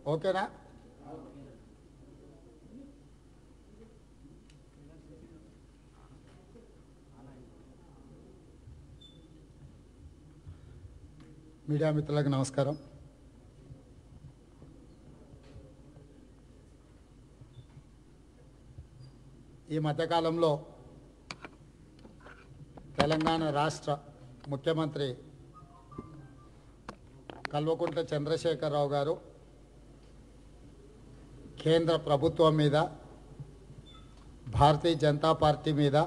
ఓకేనా? మీడియా మిత్రులకు నమస్కారం. ఈ మధ్యకాలంలో తెలంగాణ రాష్ట్ర ముఖ్యమంత్రి కల్వకుంట్ల చంద్రశేఖరరావు గారు కేంద్ర ప్రభుత్వం మీద, భారతీయ జనతా పార్టీ మీద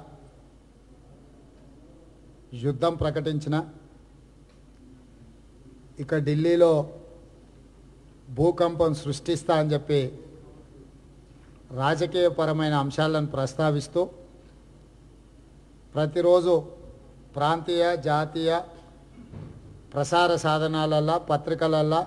యుద్ధం ప్రకటించిన, ఇక ఢిల్లీలో భూకంపం సృష్టిస్తా అని చెప్పి రాజకీయపరమైన అంశాలను ప్రస్తావిస్తూ ప్రతిరోజు ప్రాంతీయ జాతీయ ప్రసార సాధనాలల్లో పత్రికలల్లో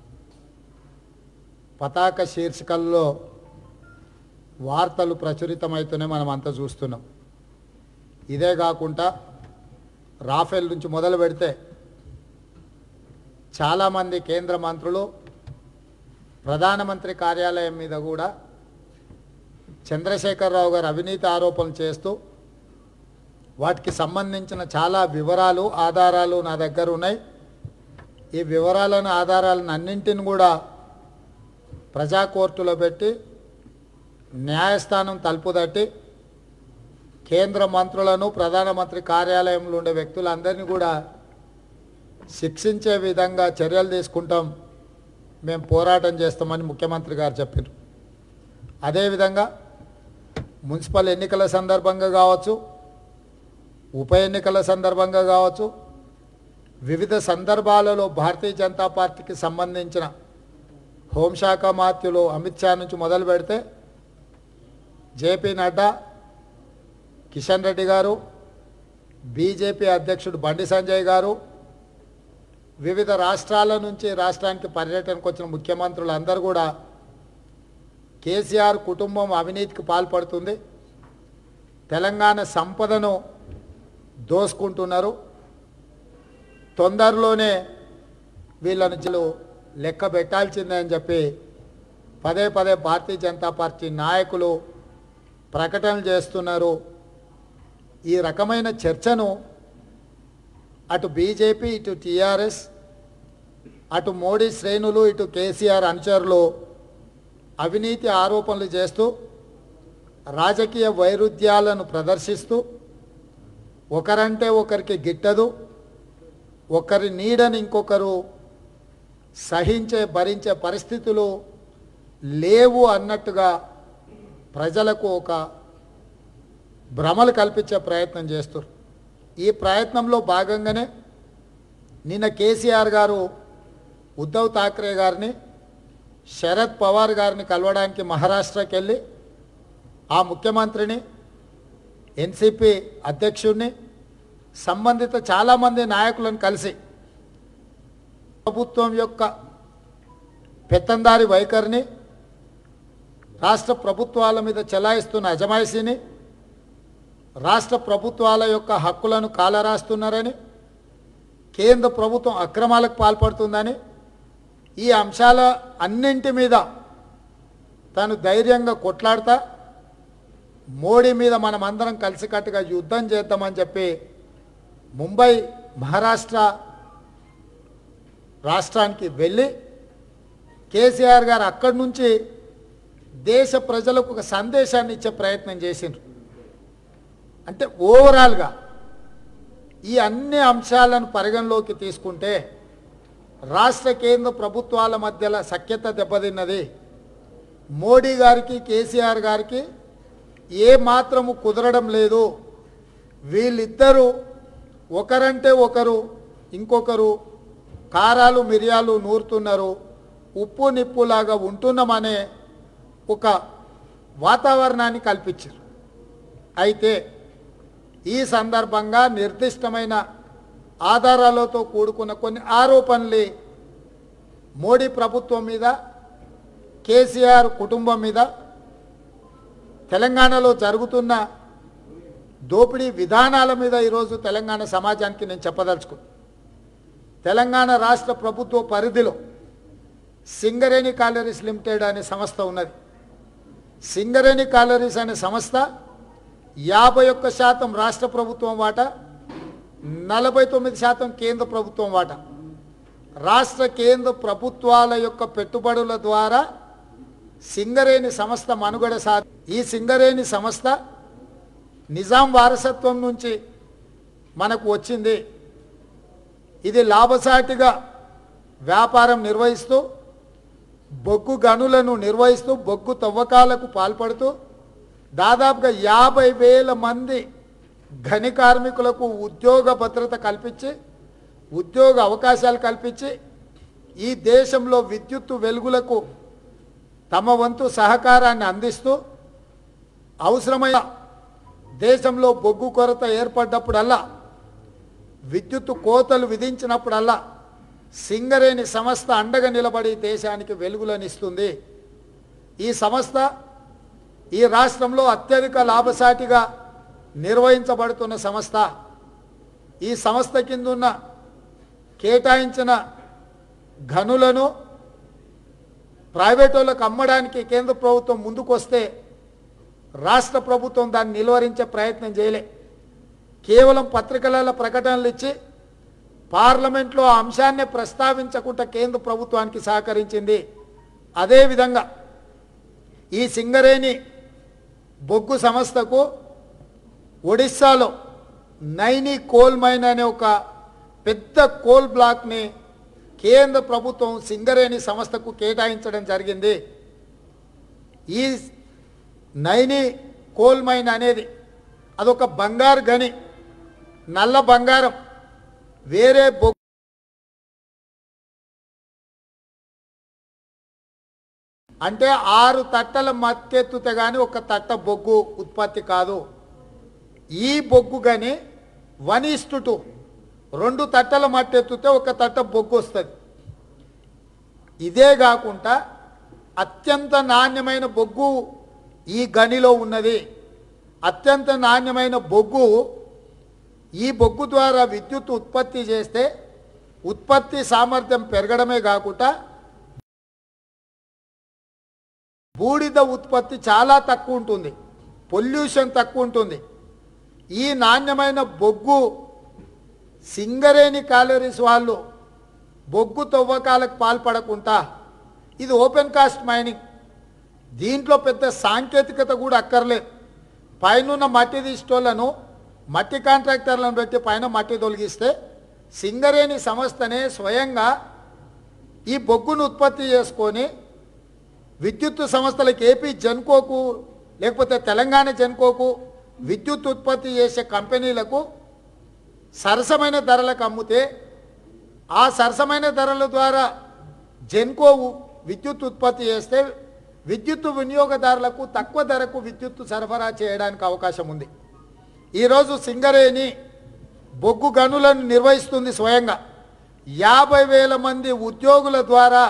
పతాక శీర్షికల్లో వార్తలు ప్రచురితమవుతూనే మనం అంతా చూస్తున్నాం. ఇదే కాకుండా రాఫెల్ నుంచి మొదలు పెడితే చాలామంది కేంద్ర మంత్రులు ప్రధానమంత్రి కార్యాలయం మీద కూడా చంద్రశేఖరరావు గారు అవినీతి ఆరోపణలు చేస్తూ వాటికి సంబంధించిన చాలా వివరాలు ఆధారాలు నా దగ్గర ఉన్నాయి. ఈ వివరాలను ఆధారాలను అన్నింటిని కూడా ప్రజా కోర్టులో పెట్టి న్యాయస్థానం తలుపు తట్టి కేంద్ర మంత్రులను ప్రధానమంత్రి కార్యాలయంలో ఉండే వ్యక్తులందరినీ కూడా శిక్షించే విధంగా చర్యలు తీసుకుంటాం, మేము పోరాటం చేస్తామని ముఖ్యమంత్రి గారు చెప్పారు. అదేవిధంగా మున్సిపల్ ఎన్నికల సందర్భంగా కావచ్చు, ఉప ఎన్నికల సందర్భంగా కావచ్చు, వివిధ సందర్భాలలో భారతీయ జనతా పార్టీకి సంబంధించిన హోంశాఖ మాత్యులు అమిత్ షా నుంచి మొదలు పెడితే జేపీ నడ్డా, కిషన్ రెడ్డి గారు, బీజేపీ అధ్యక్షుడు బండి సంజయ్ గారు, వివిధ రాష్ట్రాల నుంచి రాష్ట్రానికి పర్యటనకు వచ్చిన ముఖ్యమంత్రులు అందరూ కూడా కేసీఆర్ కుటుంబం అవినీతికి పాల్పడుతుంది, తెలంగాణ సంపదను దోసుకుంటున్నారు, తొందరలోనే వీళ్ళను లెక్క పెట్టాల్సిందే అని చెప్పి పదే పదే భారతీయ జనతా పార్టీ నాయకులు ప్రకటనలు చేస్తున్నారు. ఈ రకమైన చర్చను అటు బీజేపీ, ఇటు టీఆర్ఎస్, అటు మోడీ శ్రేణులు, ఇటు కేసీఆర్ అనుచరులు అవినీతి ఆరోపణలు చేస్తూ రాజకీయ వైరుధ్యాలను ప్రదర్శిస్తూ ఒకరంటే ఒకరికి గిట్టదు, ఒకరి నీడని ఇంకొకరు సహించే భరించే పరిస్థితులు లేవు అన్నట్టుగా ప్రజలకు ఒక భ్రమలు కల్పించే ప్రయత్నం చేస్తారు. ఈ ప్రయత్నంలో భాగంగానే నిన్న కేసీఆర్ గారు ఉద్ధవ్ ఠాక్రే గారిని, శరద్ పవార్ గారిని కలవడానికి మహారాష్ట్రకి వెళ్ళి ఆ ముఖ్యమంత్రిని, ఎన్సీపీ అధ్యక్షుడిని, సంబంధిత చాలామంది నాయకులను కలిసి ప్రభుత్వం యొక్క పెత్తందారి వైఖరిని, రాష్ట్ర ప్రభుత్వాల మీద చెలాయిస్తున్న అజమాయిషీని, రాష్ట్ర ప్రభుత్వాల యొక్క హక్కులను కాలరాస్తున్నారని, కేంద్ర ప్రభుత్వం అక్రమాలకు పాల్పడుతుందని, ఈ అంశాల అన్నింటి మీద తాను ధైర్యంగా కొట్లాడతా మోడీ మీద మనమందరం కలిసికట్టుగా యుద్ధం చేద్దామని చెప్పి ముంబై మహారాష్ట్ర రాష్ట్రానికి వెళ్ళి కేసీఆర్ గారు అక్కడి నుంచి దేశ ప్రజలకు ఒక సందేశాన్ని ఇచ్చే ప్రయత్నం చేసిండ్రు. అంటే ఓవరాల్గా ఈ అన్ని అంశాలను పరిగణలోకి తీసుకుంటే రాష్ట్ర కేంద్ర ప్రభుత్వాల మధ్యలో సఖ్యత దెబ్బతిన్నది, మోడీ గారికి కేసీఆర్ గారికి ఏ మాత్రము కుదరడం లేదు, వీళ్ళిద్దరూ ఒకరంటే ఒకరు ఇంకొకరు కారాలు మిరియాలు నూరుతున్నారు, ఉప్పు నిప్పులాగా ఉంటున్నామనే ఒక వాతావరణాన్ని కల్పించారు. అయితే ఈ సందర్భంగా నిర్దిష్టమైన ఆధారాలతో కూడుకున్న కొన్ని ఆరోపణలు మోడీ ప్రభుత్వం మీద, కేసీఆర్ కుటుంబం మీద, తెలంగాణలో జరుగుతున్న దోపిడీ విధానాల మీద ఈరోజు తెలంగాణ సమాజానికి నేను చెప్పదలుచుకున్నాను. తెలంగాణ రాష్ట్ర ప్రభుత్వ పరిధిలో సింగరేణి కాలరీస్ లిమిటెడ్ అనే సంస్థ ఉన్నది. సింగరేణి కాలరీస్ అనే సంస్థ 51% రాష్ట్ర ప్రభుత్వం వాటా, 49% కేంద్ర ప్రభుత్వం వాటా. రాష్ట్ర కేంద్ర ప్రభుత్వాల యొక్క పెట్టుబడుల ద్వారా సింగరేణి సంస్థ మనుగడ ఈ సింగరేణి సంస్థ నిజాం వారసత్వం నుంచి మనకు వచ్చింది. ఇది లాభసాటిగా వ్యాపారం నిర్వహిస్తూ, బొగ్గు గనులను నిర్వహిస్తూ, బొగ్గు తవ్వకాలకు పాల్పడుతూ దాదాపుగా 50,000 మంది గని కార్మికులకు ఉద్యోగ భద్రత కల్పించి, ఉద్యోగ అవకాశాలు కల్పించి, ఈ దేశంలో విద్యుత్తు వెలుగులకు తమ వంతు సహకారాన్ని అందిస్తూ, అవసరమైన దేశంలో బొగ్గు కొరత ఏర్పడ్డప్పుడల్లా, విద్యుత్తు కోతలు విధించినప్పుడల్లా సింగరేణి సంస్థ అండగా నిలబడి దేశానికి వెలుగులనిస్తుంది. ఈ సంస్థ ఈ రాష్ట్రంలో అత్యధిక లాభసాటిగా నిర్వహించబడుతున్న సంస్థ. ఈ సంస్థ కింద ఉన్న కేటాయించిన గనులను ప్రైవేట్ వాళ్ళకు అమ్మడానికి కేంద్ర ప్రభుత్వం ముందుకొస్తే రాష్ట్ర ప్రభుత్వం దాన్ని నిలువరించే ప్రయత్నం చేయలే. కేవలం పత్రికలలో ప్రకటనలు ఇచ్చి పార్లమెంట్లో ఆ అంశాన్ని ప్రస్తావించకుండా కేంద్ర ప్రభుత్వానికి సహకరించింది. అదేవిధంగా ఈ సింగరేణి బొగ్గు సంస్థకు ఒడిస్సాలో నైని కోల్ మైన్ అనే ఒక పెద్ద కోల్ బ్లాక్ని కేంద్ర ప్రభుత్వం సింగరేణి సంస్థకు కేటాయించడం జరిగింది. ఈ నైని కోల్ మైన్ అనేది అదొక బంగారు గని, నల్ల బంగారం. వేరే బొగ్గు అంటే 6 తట్టల మత్తెత్తుతే కానీ ఒక తట్ట బొగ్గు ఉత్పత్తి కాదు. ఈ బొగ్గు గని 1:2, 2 తట్టల మట్టెత్తుతే ఒక తట్ట బొగ్గు వస్తుంది. ఇదే కాకుండా అత్యంత నాణ్యమైన బొగ్గు ఈ గనిలో ఉన్నది. అత్యంత నాణ్యమైన బొగ్గు, ఈ బొగ్గు ద్వారా విద్యుత్ ఉత్పత్తి చేస్తే ఉత్పత్తి సామర్థ్యం పెరగడమే కాకుండా బూడిద ఉత్పత్తి చాలా తక్కువ ఉంటుంది, పొల్యూషన్ తక్కువ ఉంటుంది. ఈ నాణ్యమైన బొగ్గు సింగరేణి కాలరీస్ వాళ్ళు బొగ్గు తవ్వకాలకు పాల్పడకుండా, ఇది ఓపెన్ కాస్ట్ మైనింగ్, దీంట్లో పెద్ద సాంకేతికత కూడా అక్కర్లేదు. పైన మట్టి తీసేటోళ్లను, మట్టి కాంట్రాక్టర్లను పెట్టి పైన మట్టి తొలగిస్తే సింగరేణి సంస్థనే స్వయంగా ఈ బొగ్గును ఉత్పత్తి చేసుకొని విద్యుత్ సంస్థలకు ఏపీ జెన్కోకు లేకపోతే తెలంగాణ జెన్కోకు విద్యుత్ ఉత్పత్తి చేసే కంపెనీలకు సరసమైన ధరలకు అమ్మితే, ఆ సరసమైన ధరల ద్వారా జెన్కో విద్యుత్ ఉత్పత్తి చేస్తే విద్యుత్ వినియోగదారులకు తక్కువ ధరకు విద్యుత్ సరఫరా చేయడానికి అవకాశం ఉంది. ఈరోజు సింగరేణి బొగ్గు గనులను నిర్వహిస్తుంది స్వయంగా. 50,000 మంది ఉద్యోగుల ద్వారా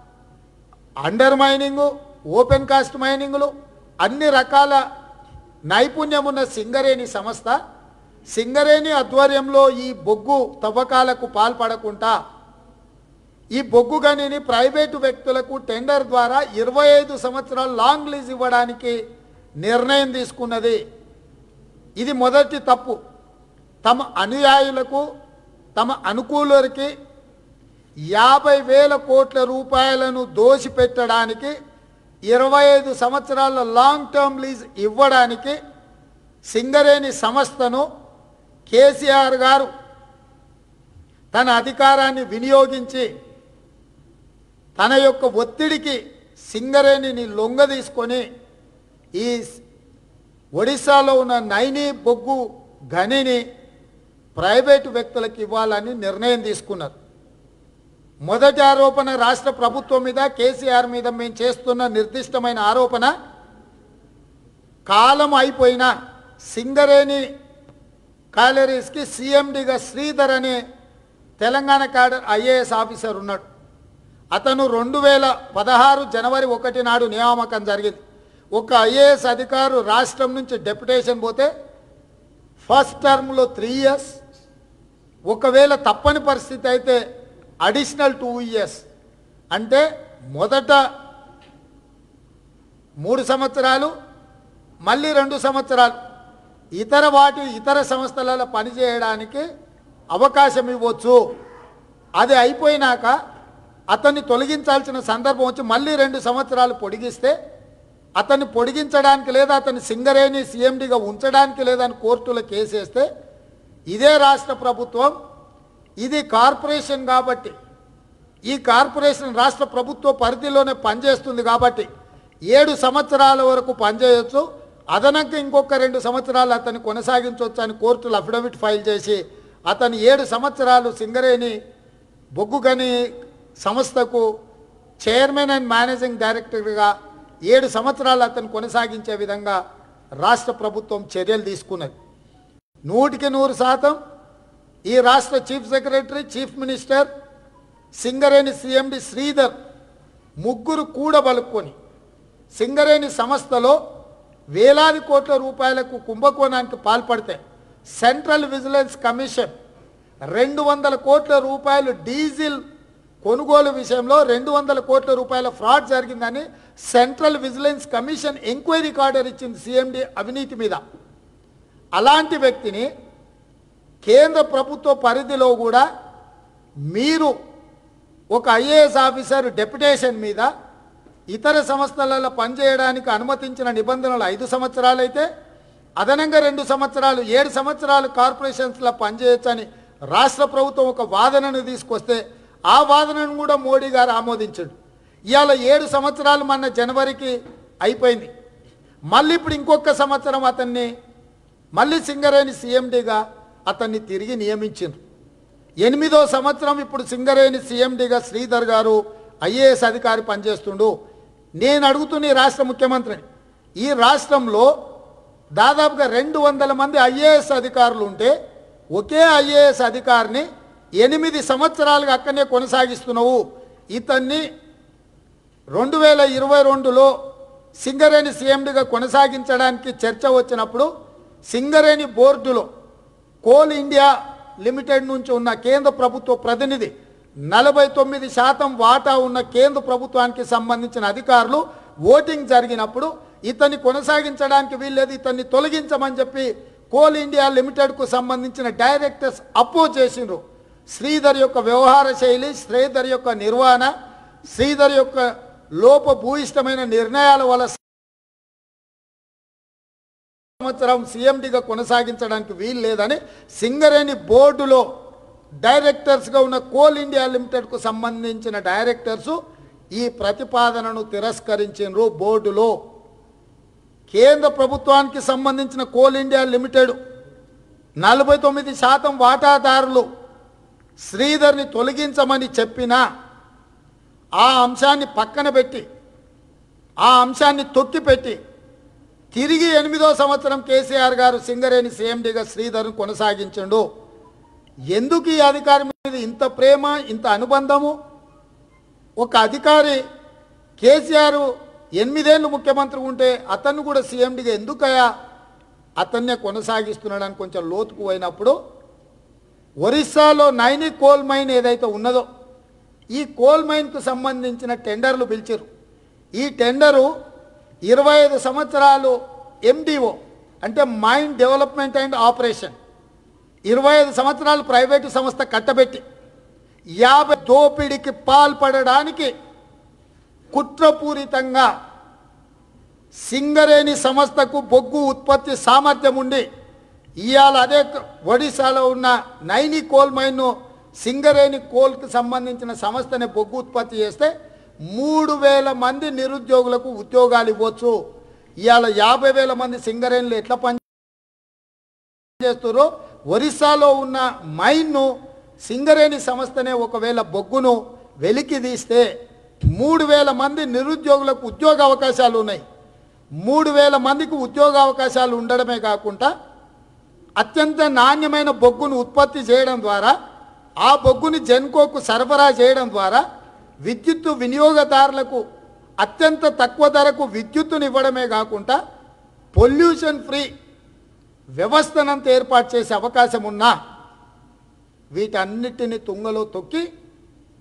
అండర్ మైనింగు, ఓపెన్ కాస్ట్ మైనింగులు, అన్ని రకాల నైపుణ్యం ఉన్న సింగరేణి సంస్థ సింగరేణి ఆధ్వర్యంలో ఈ బొగ్గు తవ్వకాలకు పాల్పడకుండా ఈ బొగ్గు గనిని ప్రైవేటు వ్యక్తులకు టెండర్ ద్వారా 25 సంవత్సరాలు లాంగ్ లీజ్ ఇవ్వడానికి నిర్ణయం తీసుకున్నది. ఇది మొదటి తప్పు. తమ అనుయాయులకు, తమ అనుకూలులకి 50,000 కోట్ల రూపాయలను దోసిపెట్టడానికి 25 సంవత్సరాల లాంగ్ టర్మ్ లీజ్ ఇవ్వడానికి సింగరేణి సంస్థను కేసీఆర్ గారు తన అధికారాన్ని వినియోగించి తన యొక్క ఒత్తిడికి సింగరేణిని లొంగదీసుకొని ఈ ఒడిశాలో ఉన్న నైని బొగ్గు గనిని ప్రైవేటు వ్యక్తులకు ఇవ్వాలని నిర్ణయం తీసుకున్నారు. మొదటి ఆరోపణ రాష్ట్ర ప్రభుత్వం మీద, కేసీఆర్ మీద మేము చేస్తున్న నిర్దిష్టమైన ఆరోపణ, కాలం అయిపోయినా సింగరేణి కాలరీస్కి సీఎండీగా శ్రీధర్ అనే తెలంగాణ క్యాడర్ ఐఏఎస్ ఆఫీసర్ ఉన్నాడు. అతను 2016 జనవరి 1 నాడు నియామకం జరిగింది. ఒక ఐఏఎస్ అధికారు రాష్ట్రం నుంచి డెప్యుటేషన్ పోతే ఫస్ట్ టర్మ్లో 3 ఇయర్స్, ఒకవేళ తప్పని పరిస్థితి అయితే అడిషనల్ 2 ఇయర్స్, అంటే మొదట 3 సంవత్సరాలు మళ్ళీ 2 సంవత్సరాలు ఇతర సంస్థలలో పనిచేయడానికి అవకాశం ఇవ్వచ్చు. అది అయిపోయినాక అతన్ని తొలగించాల్సిన సందర్భం వచ్చి మళ్ళీ 2 సంవత్సరాలు పొడిగిస్తే అతన్ని పొడిగించడానికి లేదా అతన్ని సింగరేణి సీఎండీగా ఉంచడానికి లేదని కోర్టులో కేసేస్తే ఇదే రాష్ట్ర ప్రభుత్వం ఇది కార్పొరేషన్ కాబట్టి ఈ కార్పొరేషన్ రాష్ట్ర ప్రభుత్వ పరిధిలోనే పనిచేస్తుంది కాబట్టి 7 సంవత్సరాల వరకు పనిచేయవచ్చు. అదనంగా ఇంకొక 2 సంవత్సరాలు అతన్ని కొనసాగించవచ్చు అని కోర్టులో అఫిడవిట్ ఫైల్ చేసి అతను 7 సంవత్సరాలు సింగరేణి బొగ్గు గని సంస్థకు చైర్మన్ అండ్ మేనేజింగ్ డైరెక్టర్గా 7 సంవత్సరాలు అతను కొనసాగించే విధంగా రాష్ట్ర ప్రభుత్వం చర్యలు తీసుకున్నది. 100% ఈ రాష్ట్ర chief secretary, chief minister, Singareni CMD Sridhar ముగ్గురు కూడబలుక్కొని సింగరేణి సంస్థలో వేలాది కోట్ల రూపాయలకు కుంభకోణానికి పాల్పడితే సెంట్రల్ విజిలెన్స్ కమిషన్ 200 కోట్ల రూపాయలు డీజిల్ కొనుగోలు విషయంలో 200 కోట్ల రూపాయల ఫ్రాడ్ జరిగిందని central vigilance commission enquiry order ఇచ్చింది సీఎండి అవినీతి మీద. అలాంటి వ్యక్తిని కేంద్ర ప్రభుత్వ పరిధిలో కూడా మీరు ఒక ఐఏఎస్ ఆఫీసర్ డెప్యుటేషన్ మీద ఇతర సంస్థలలో పనిచేయడానికి అనుమతించిన నిబంధనలు 5 సంవత్సరాలు అయితే అదనంగా 2 సంవత్సరాలు 7 సంవత్సరాలు కార్పొరేషన్స్లో పనిచేయొచ్చని రాష్ట్ర ప్రభుత్వం ఒక వాదనను తీసుకొస్తే ఆ వాదనను కూడా మోడీ గారు ఆమోదించాడు. ఇవాళ 7 సంవత్సరాలు మొన్న జనవరికి అయిపోయింది. మళ్ళీ ఇప్పుడు ఇంకొక సంవత్సరం అతన్ని మళ్ళీ సింగరేణి సీఎండీగా అతన్ని తిరిగి నియమించారు. 8వ సంవత్సరం ఇప్పుడు సింగరేణి సీఎండీగా శ్రీధర్ గారు ఐఏఎస్ అధికారి పనిచేస్తుండు. నేను అడుగుతున్న ఈ రాష్ట్ర ముఖ్యమంత్రిని, ఈ రాష్ట్రంలో దాదాపుగా 200 మంది ఐఏఎస్ అధికారులు ఉంటే ఒకే ఐఏఎస్ అధికారిని 8 సంవత్సరాలుగా అక్కడనే కొనసాగిస్తున్నావు. ఇతన్ని 2022లో సింగరేణి సీఎండీగా కొనసాగించడానికి చర్చ వచ్చినప్పుడు సింగరేణి బోర్డులో కోల్ ఇండియా లిమిటెడ్ నుంచి ఉన్న కేంద్ర ప్రభుత్వ ప్రతినిధి 49% వాటా ఉన్న కేంద్ర ప్రభుత్వానికి సంబంధించిన అధికారులు ఓటింగ్ జరిగినప్పుడు ఇతన్ని కొనసాగించడానికి వీల్లేదు, ఇతన్ని తొలగించమని చెప్పి కోల్ ఇండియా లిమిటెడ్కు సంబంధించిన డైరెక్టర్స్ అపోజ్ చేసిండ్రు. శ్రీధర్ యొక్క వ్యవహార శైలి, శ్రీధర్ యొక్క నిర్వహణ, శ్రీధర్ యొక్క లోపభూయిష్టమైన నిర్ణయాల వల్ల సంవత్సరం సీఎండీగా కొనసాగించడానికి వీలు లేదని సింగరేణి బోర్డులో డైరెక్టర్స్గా ఉన్న కోల్ ఇండియా లిమిటెడ్కు సంబంధించిన డైరెక్టర్సు ఈ ప్రతిపాదనను తిరస్కరించారు. బోర్డులో కేంద్ర ప్రభుత్వానికి సంబంధించిన కోల్ ఇండియా లిమిటెడ్ 49% వాటాదారులు శ్రీధర్ని తొలగించమని చెప్పినా ఆ అంశాన్ని పక్కన పెట్టి ఆ అంశాన్ని తొక్కిపెట్టి తిరిగి 8వ సంవత్సరం కేసీఆర్ గారు సింగరేణి సీఎండీగా శ్రీధర్ని కొనసాగించండు. ఎందుకు ఈ అధికారి మీద ఇంత ప్రేమ, ఇంత అనుబంధము? ఒక అధికారి కేసీఆర్ 8 ఏళ్ళు ముఖ్యమంత్రి ఉంటే అతన్ని కూడా సీఎండీగా ఎందుకయ్యా అతన్నే కొనసాగిస్తున్నాడని కొంచెం లోతుకు పోయినప్పుడు ఒరిస్సాలో నైని కోల్ మైన్ ఏదైతే ఉన్నదో ఈ కోల్ మైన్కు సంబంధించిన టెండర్లు పిలిచారు. ఈ టెండరు 25 సంవత్సరాలు ఎండిఓ అంటే మైన్ డెవలప్మెంట్ అండ్ ఆపరేషన్ 25 సంవత్సరాలు ప్రైవేటు సంస్థ కట్టబెట్టి 50 దోపిడీకి పాల్పడడానికి కుట్రపూరితంగా సింగరేణి సంస్థకు బొగ్గు ఉత్పత్తి సామర్థ్యం ఉండి ఇవాళ అదే ఒడిశాలో ఉన్న నైని కోల్ మైన్ను సింగరేణి కోల్కి సంబంధించిన సంస్థనే బొగ్గు ఉత్పత్తి చేస్తే 3,000 మంది నిరుద్యోగులకు ఉద్యోగాలు ఇవ్వచ్చు. ఇవాళ 50,000 మంది సింగరేణిలో ఎట్లా పనిచేస్తారో ఒరిస్సాలో ఉన్న మైన్ను సింగరేణి సంస్థనే ఒకవేళ బొగ్గును వెలికి తీస్తే 3,000 మంది నిరుద్యోగులకు ఉద్యోగ అవకాశాలు ఉన్నాయి. 3,000 మందికి ఉద్యోగ అవకాశాలు ఉండడమే కాకుండా అత్యంత నాణ్యమైన బొగ్గును ఉత్పత్తి చేయడం ద్వారా ఆ బొగ్గుని జెన్కోకు సరఫరా చేయడం ద్వారా విద్యుత్తు వినియోగదారులకు అత్యంత తక్కువ ధరకు విద్యుత్తును ఇవ్వడమే కాకుండా పొల్యూషన్ ఫ్రీ వ్యవస్థనంత ఏర్పాటు చేసే అవకాశం ఉన్నా వీటన్నిటిని తుంగలో తొక్కి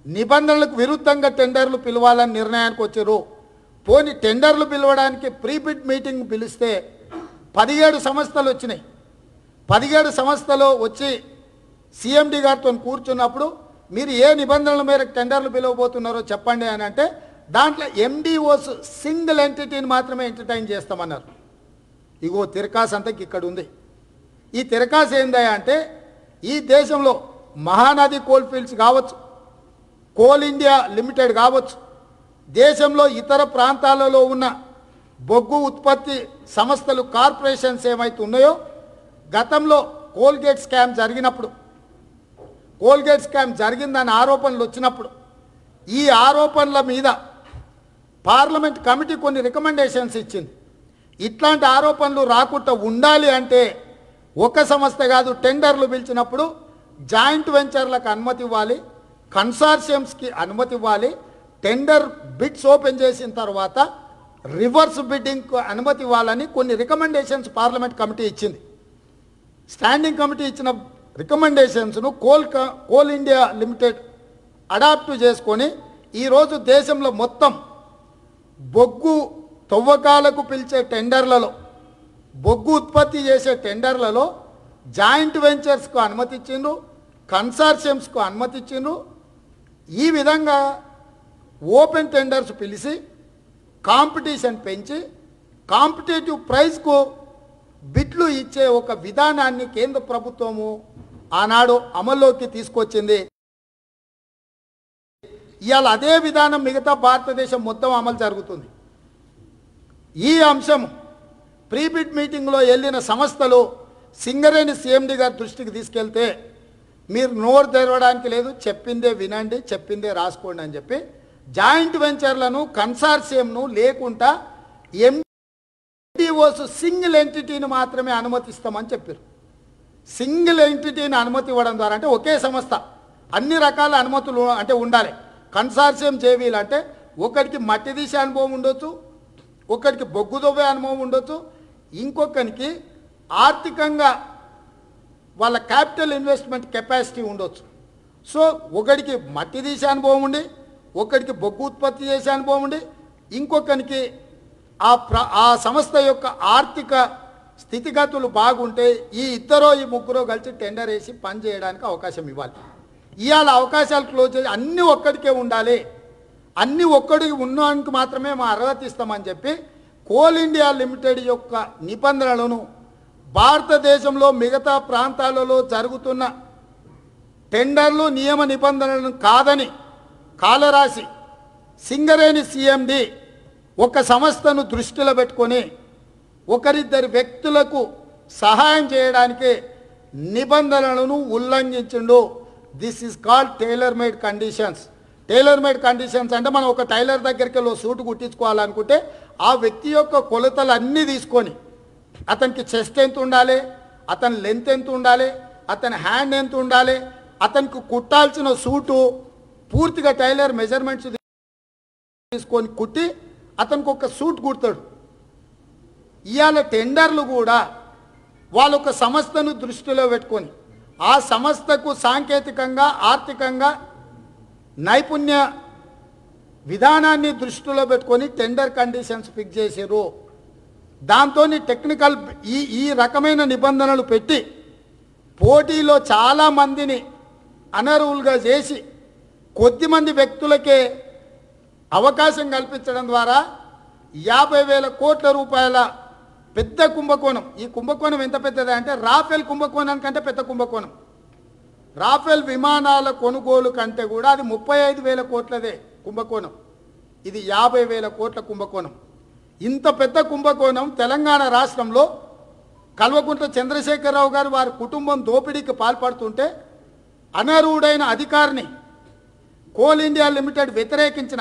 నిబంధనలకు విరుద్ధంగా టెండర్లు పిలవాలని నిర్ణయానికి వచ్చారు. పోని టెండర్లు పిలవడానికి ప్రీబిడ్ మీటింగ్ పిలిస్తే 17 సంస్థలు వచ్చినాయి. 17 సంస్థలు వచ్చి సిఎండి గారితో కూర్చున్నప్పుడు మీరు ఏ నిబంధనల మేరకు టెండర్లు పిలవబోతున్నారో చెప్పండి అని అంటే దాంట్లో ఎండిఓస్ సింగిల్ ఎంటిటీని మాత్రమే ఎంటర్టైన్ చేస్తామన్నారు. ఇగో తిరకాస్ అంతా ఇక్కడ ఉంది. ఈ తిరకాస్ ఏందా అంటే ఈ దేశంలో మహానది కోల్ ఫీల్డ్స్ కావచ్చు, కోల్ ఇండియా లిమిటెడ్ కావచ్చు, దేశంలో ఇతర ప్రాంతాలలో ఉన్న బొగ్గు ఉత్పత్తి సంస్థలు కార్పొరేషన్స్ ఏమైతే ఉన్నాయో గతంలో కోల్గేట్ స్కామ్ జరిగినప్పుడు, కోల్గేట్ స్కామ్ జరిగిందని ఆరోపణలు వచ్చినప్పుడు ఈ ఆరోపణల మీద పార్లమెంట్ కమిటీ కొన్ని రికమెండేషన్స్ ఇచ్చింది. ఇట్లాంటి ఆరోపణలు రాకుండా ఉండాలి అంటే ఒక సంస్థ కాదు, టెండర్లు పిలిచినప్పుడు జాయింట్ వెంచర్లకు అనుమతి ఇవ్వాలి, కన్సార్షియమ్స్కి అనుమతి ఇవ్వాలి, టెండర్ బిడ్స్ ఓపెన్ చేసిన తర్వాత రివర్స్ బిడ్డింగ్కు అనుమతి ఇవ్వాలని కొన్ని రికమెండేషన్స్ పార్లమెంట్ కమిటీ ఇచ్చింది. స్టాండింగ్ కమిటీ ఇచ్చిన రికమెండేషన్స్ను కోల్ ఇండియా లిమిటెడ్ అడాప్ట్ చేసుకొని ఈరోజు దేశంలో మొత్తం బొగ్గు తవ్వకాలకు పిలిచే టెండర్లలో, బొగ్గు ఉత్పత్తి చేసే టెండర్లలో జాయింట్ వెంచర్స్కు అనుమతి ఇచ్చిండ్రు, కన్సార్షియమ్స్కు అనుమతి ఇచ్చిండ్రు. ఈ విధంగా ఓపెన్ టెండర్స్ పిలిచి కాంపిటీషన్ పెంచి కాంపిటేటివ్ ప్రైస్కు బిడ్లు ఇచ్చే ఒక విధానాన్ని కేంద్ర ప్రభుత్వము ఆనాడు అమల్లోకి తీసుకొచ్చింది. ఇవాళ అదే విధానం మిగతా భారతదేశం మొత్తం అమలు జరుగుతుంది. ఈ అంశం ప్రీబిడ్ మీటింగ్లో వెళ్ళిన సంస్థలు సింగరేణి సిఎండి గారి దృష్టికి తీసుకెళ్తే మీరు నోరు తెరవడానికి లేదు, చెప్పిందే వినండి, చెప్పిందే రాసుకోండి అని చెప్పి జాయింట్ వెంచర్లను కన్సార్షియంను లేకుండా ఎండిఓస్ సింగిల్ ఎంటిటీని మాత్రమే అనుమతిస్తామని చెప్పారు. సింగిల్ ఎంటిటీని అనుమతి ఇవ్వడం ద్వారా అంటే ఒకే సంస్థ అన్ని రకాల అనుమతులు అంటే ఉండాలి. కన్సార్షియం జేవీలు అంటే ఒకరికి మట్టి తీసే అనుభవం ఉండొచ్చు, ఒకరికి బొగ్గు దొవ్వే అనుభవం ఉండొచ్చు, ఇంకొకరికి ఆర్థికంగా వాళ్ళ క్యాపిటల్ ఇన్వెస్ట్మెంట్ కెపాసిటీ ఉండొచ్చు. సో ఒకరికి మట్టి తీసే అనుభవం ఉండి, ఒకరికి బొగ్గు ఉత్పత్తి చేసే అనుభవం ఉండి, ఇంకొకరికి ఆ సంస్థ యొక్క ఆర్థిక స్థితిగతులు బాగుంటే ఈ ఇద్దరో ఈ ముగ్గురో కలిసి టెండర్ వేసి పని చేయడానికి అవకాశం ఇవ్వాలి. ఇవాళ అవకాశాలు క్లోజ్ చేసి అన్నీ ఒక్కడికే ఉండాలి, అన్నీ ఒక్కడికి ఉన్నవానికి మాత్రమే మా అర్హత ఇస్తామని చెప్పి కోల్ ఇండియా లిమిటెడ్ యొక్క నిబంధనలను భారతదేశంలో మిగతా ప్రాంతాలలో జరుగుతున్న టెండర్లు నియమ నిబంధనలను కాదని కాలరాసి సింగరేణి సిఎండి ఒక సంస్థను దృష్టిలో పెట్టుకొని ఒకరిద్దరి వ్యక్తులకు సహాయం చేయడానికి నిబంధనలను ఉల్లంఘించిండు. This is called tailor made conditions. Tailor made conditions అంటే మనం ఒక టైలర్ దగ్గరికి వెళ్ళి సూట్ కుట్టించుకోవాలనుకుంటే ఆ వ్యక్తి యొక్క కొలతలు అన్నీ తీసుకొని అతనికి చెస్ట్ ఎంత ఉండాలి, అతని లెంత్ ఎంత ఉండాలి, అతని హ్యాండ్ ఎంత ఉండాలి, అతనికి కుట్టాల్సిన సూటు పూర్తిగా టైలర్ మెజర్మెంట్స్ తీసుకొని కుట్టి అతనికి ఒక సూట్ కుడతాడు. ఇవాళ టెండర్లు కూడా వాళ్ళొక సంస్థను దృష్టిలో పెట్టుకొని ఆ సంస్థకు సాంకేతికంగా ఆర్థికంగా నైపుణ్య విధానాన్ని దృష్టిలో పెట్టుకొని టెండర్ కండిషన్స్ ఫిక్స్ చేశారు. దాంతో టెక్నికల్ ఈ రకమైన నిబంధనలు పెట్టి పోటీలో చాలామందిని అనర్హులుగా చేసి కొద్దిమంది వ్యక్తులకే అవకాశం కల్పించడం ద్వారా 50,000 కోట్ల రూపాయల పెద్ద కుంభకోణం. ఈ కుంభకోణం ఎంత పెద్దది అంటే రాఫెల్ కుంభకోణానికంటే పెద్ద కుంభకోణం. రాఫెల్ విమానాల కొనుగోలు కంటే కూడా అది 35,000 కోట్లదే కుంభకోణం. ఇది 50,000 కోట్ల కుంభకోణం. ఇంత పెద్ద కుంభకోణం తెలంగాణ రాష్ట్రంలో కల్వకుంట్ల చంద్రశేఖరరావు గారు వారి కుటుంబం దోపిడీకి పాల్పడుతుంటే అనర్హుడైన అధికారిని కోల్ ఇండియా లిమిటెడ్ వ్యతిరేకించిన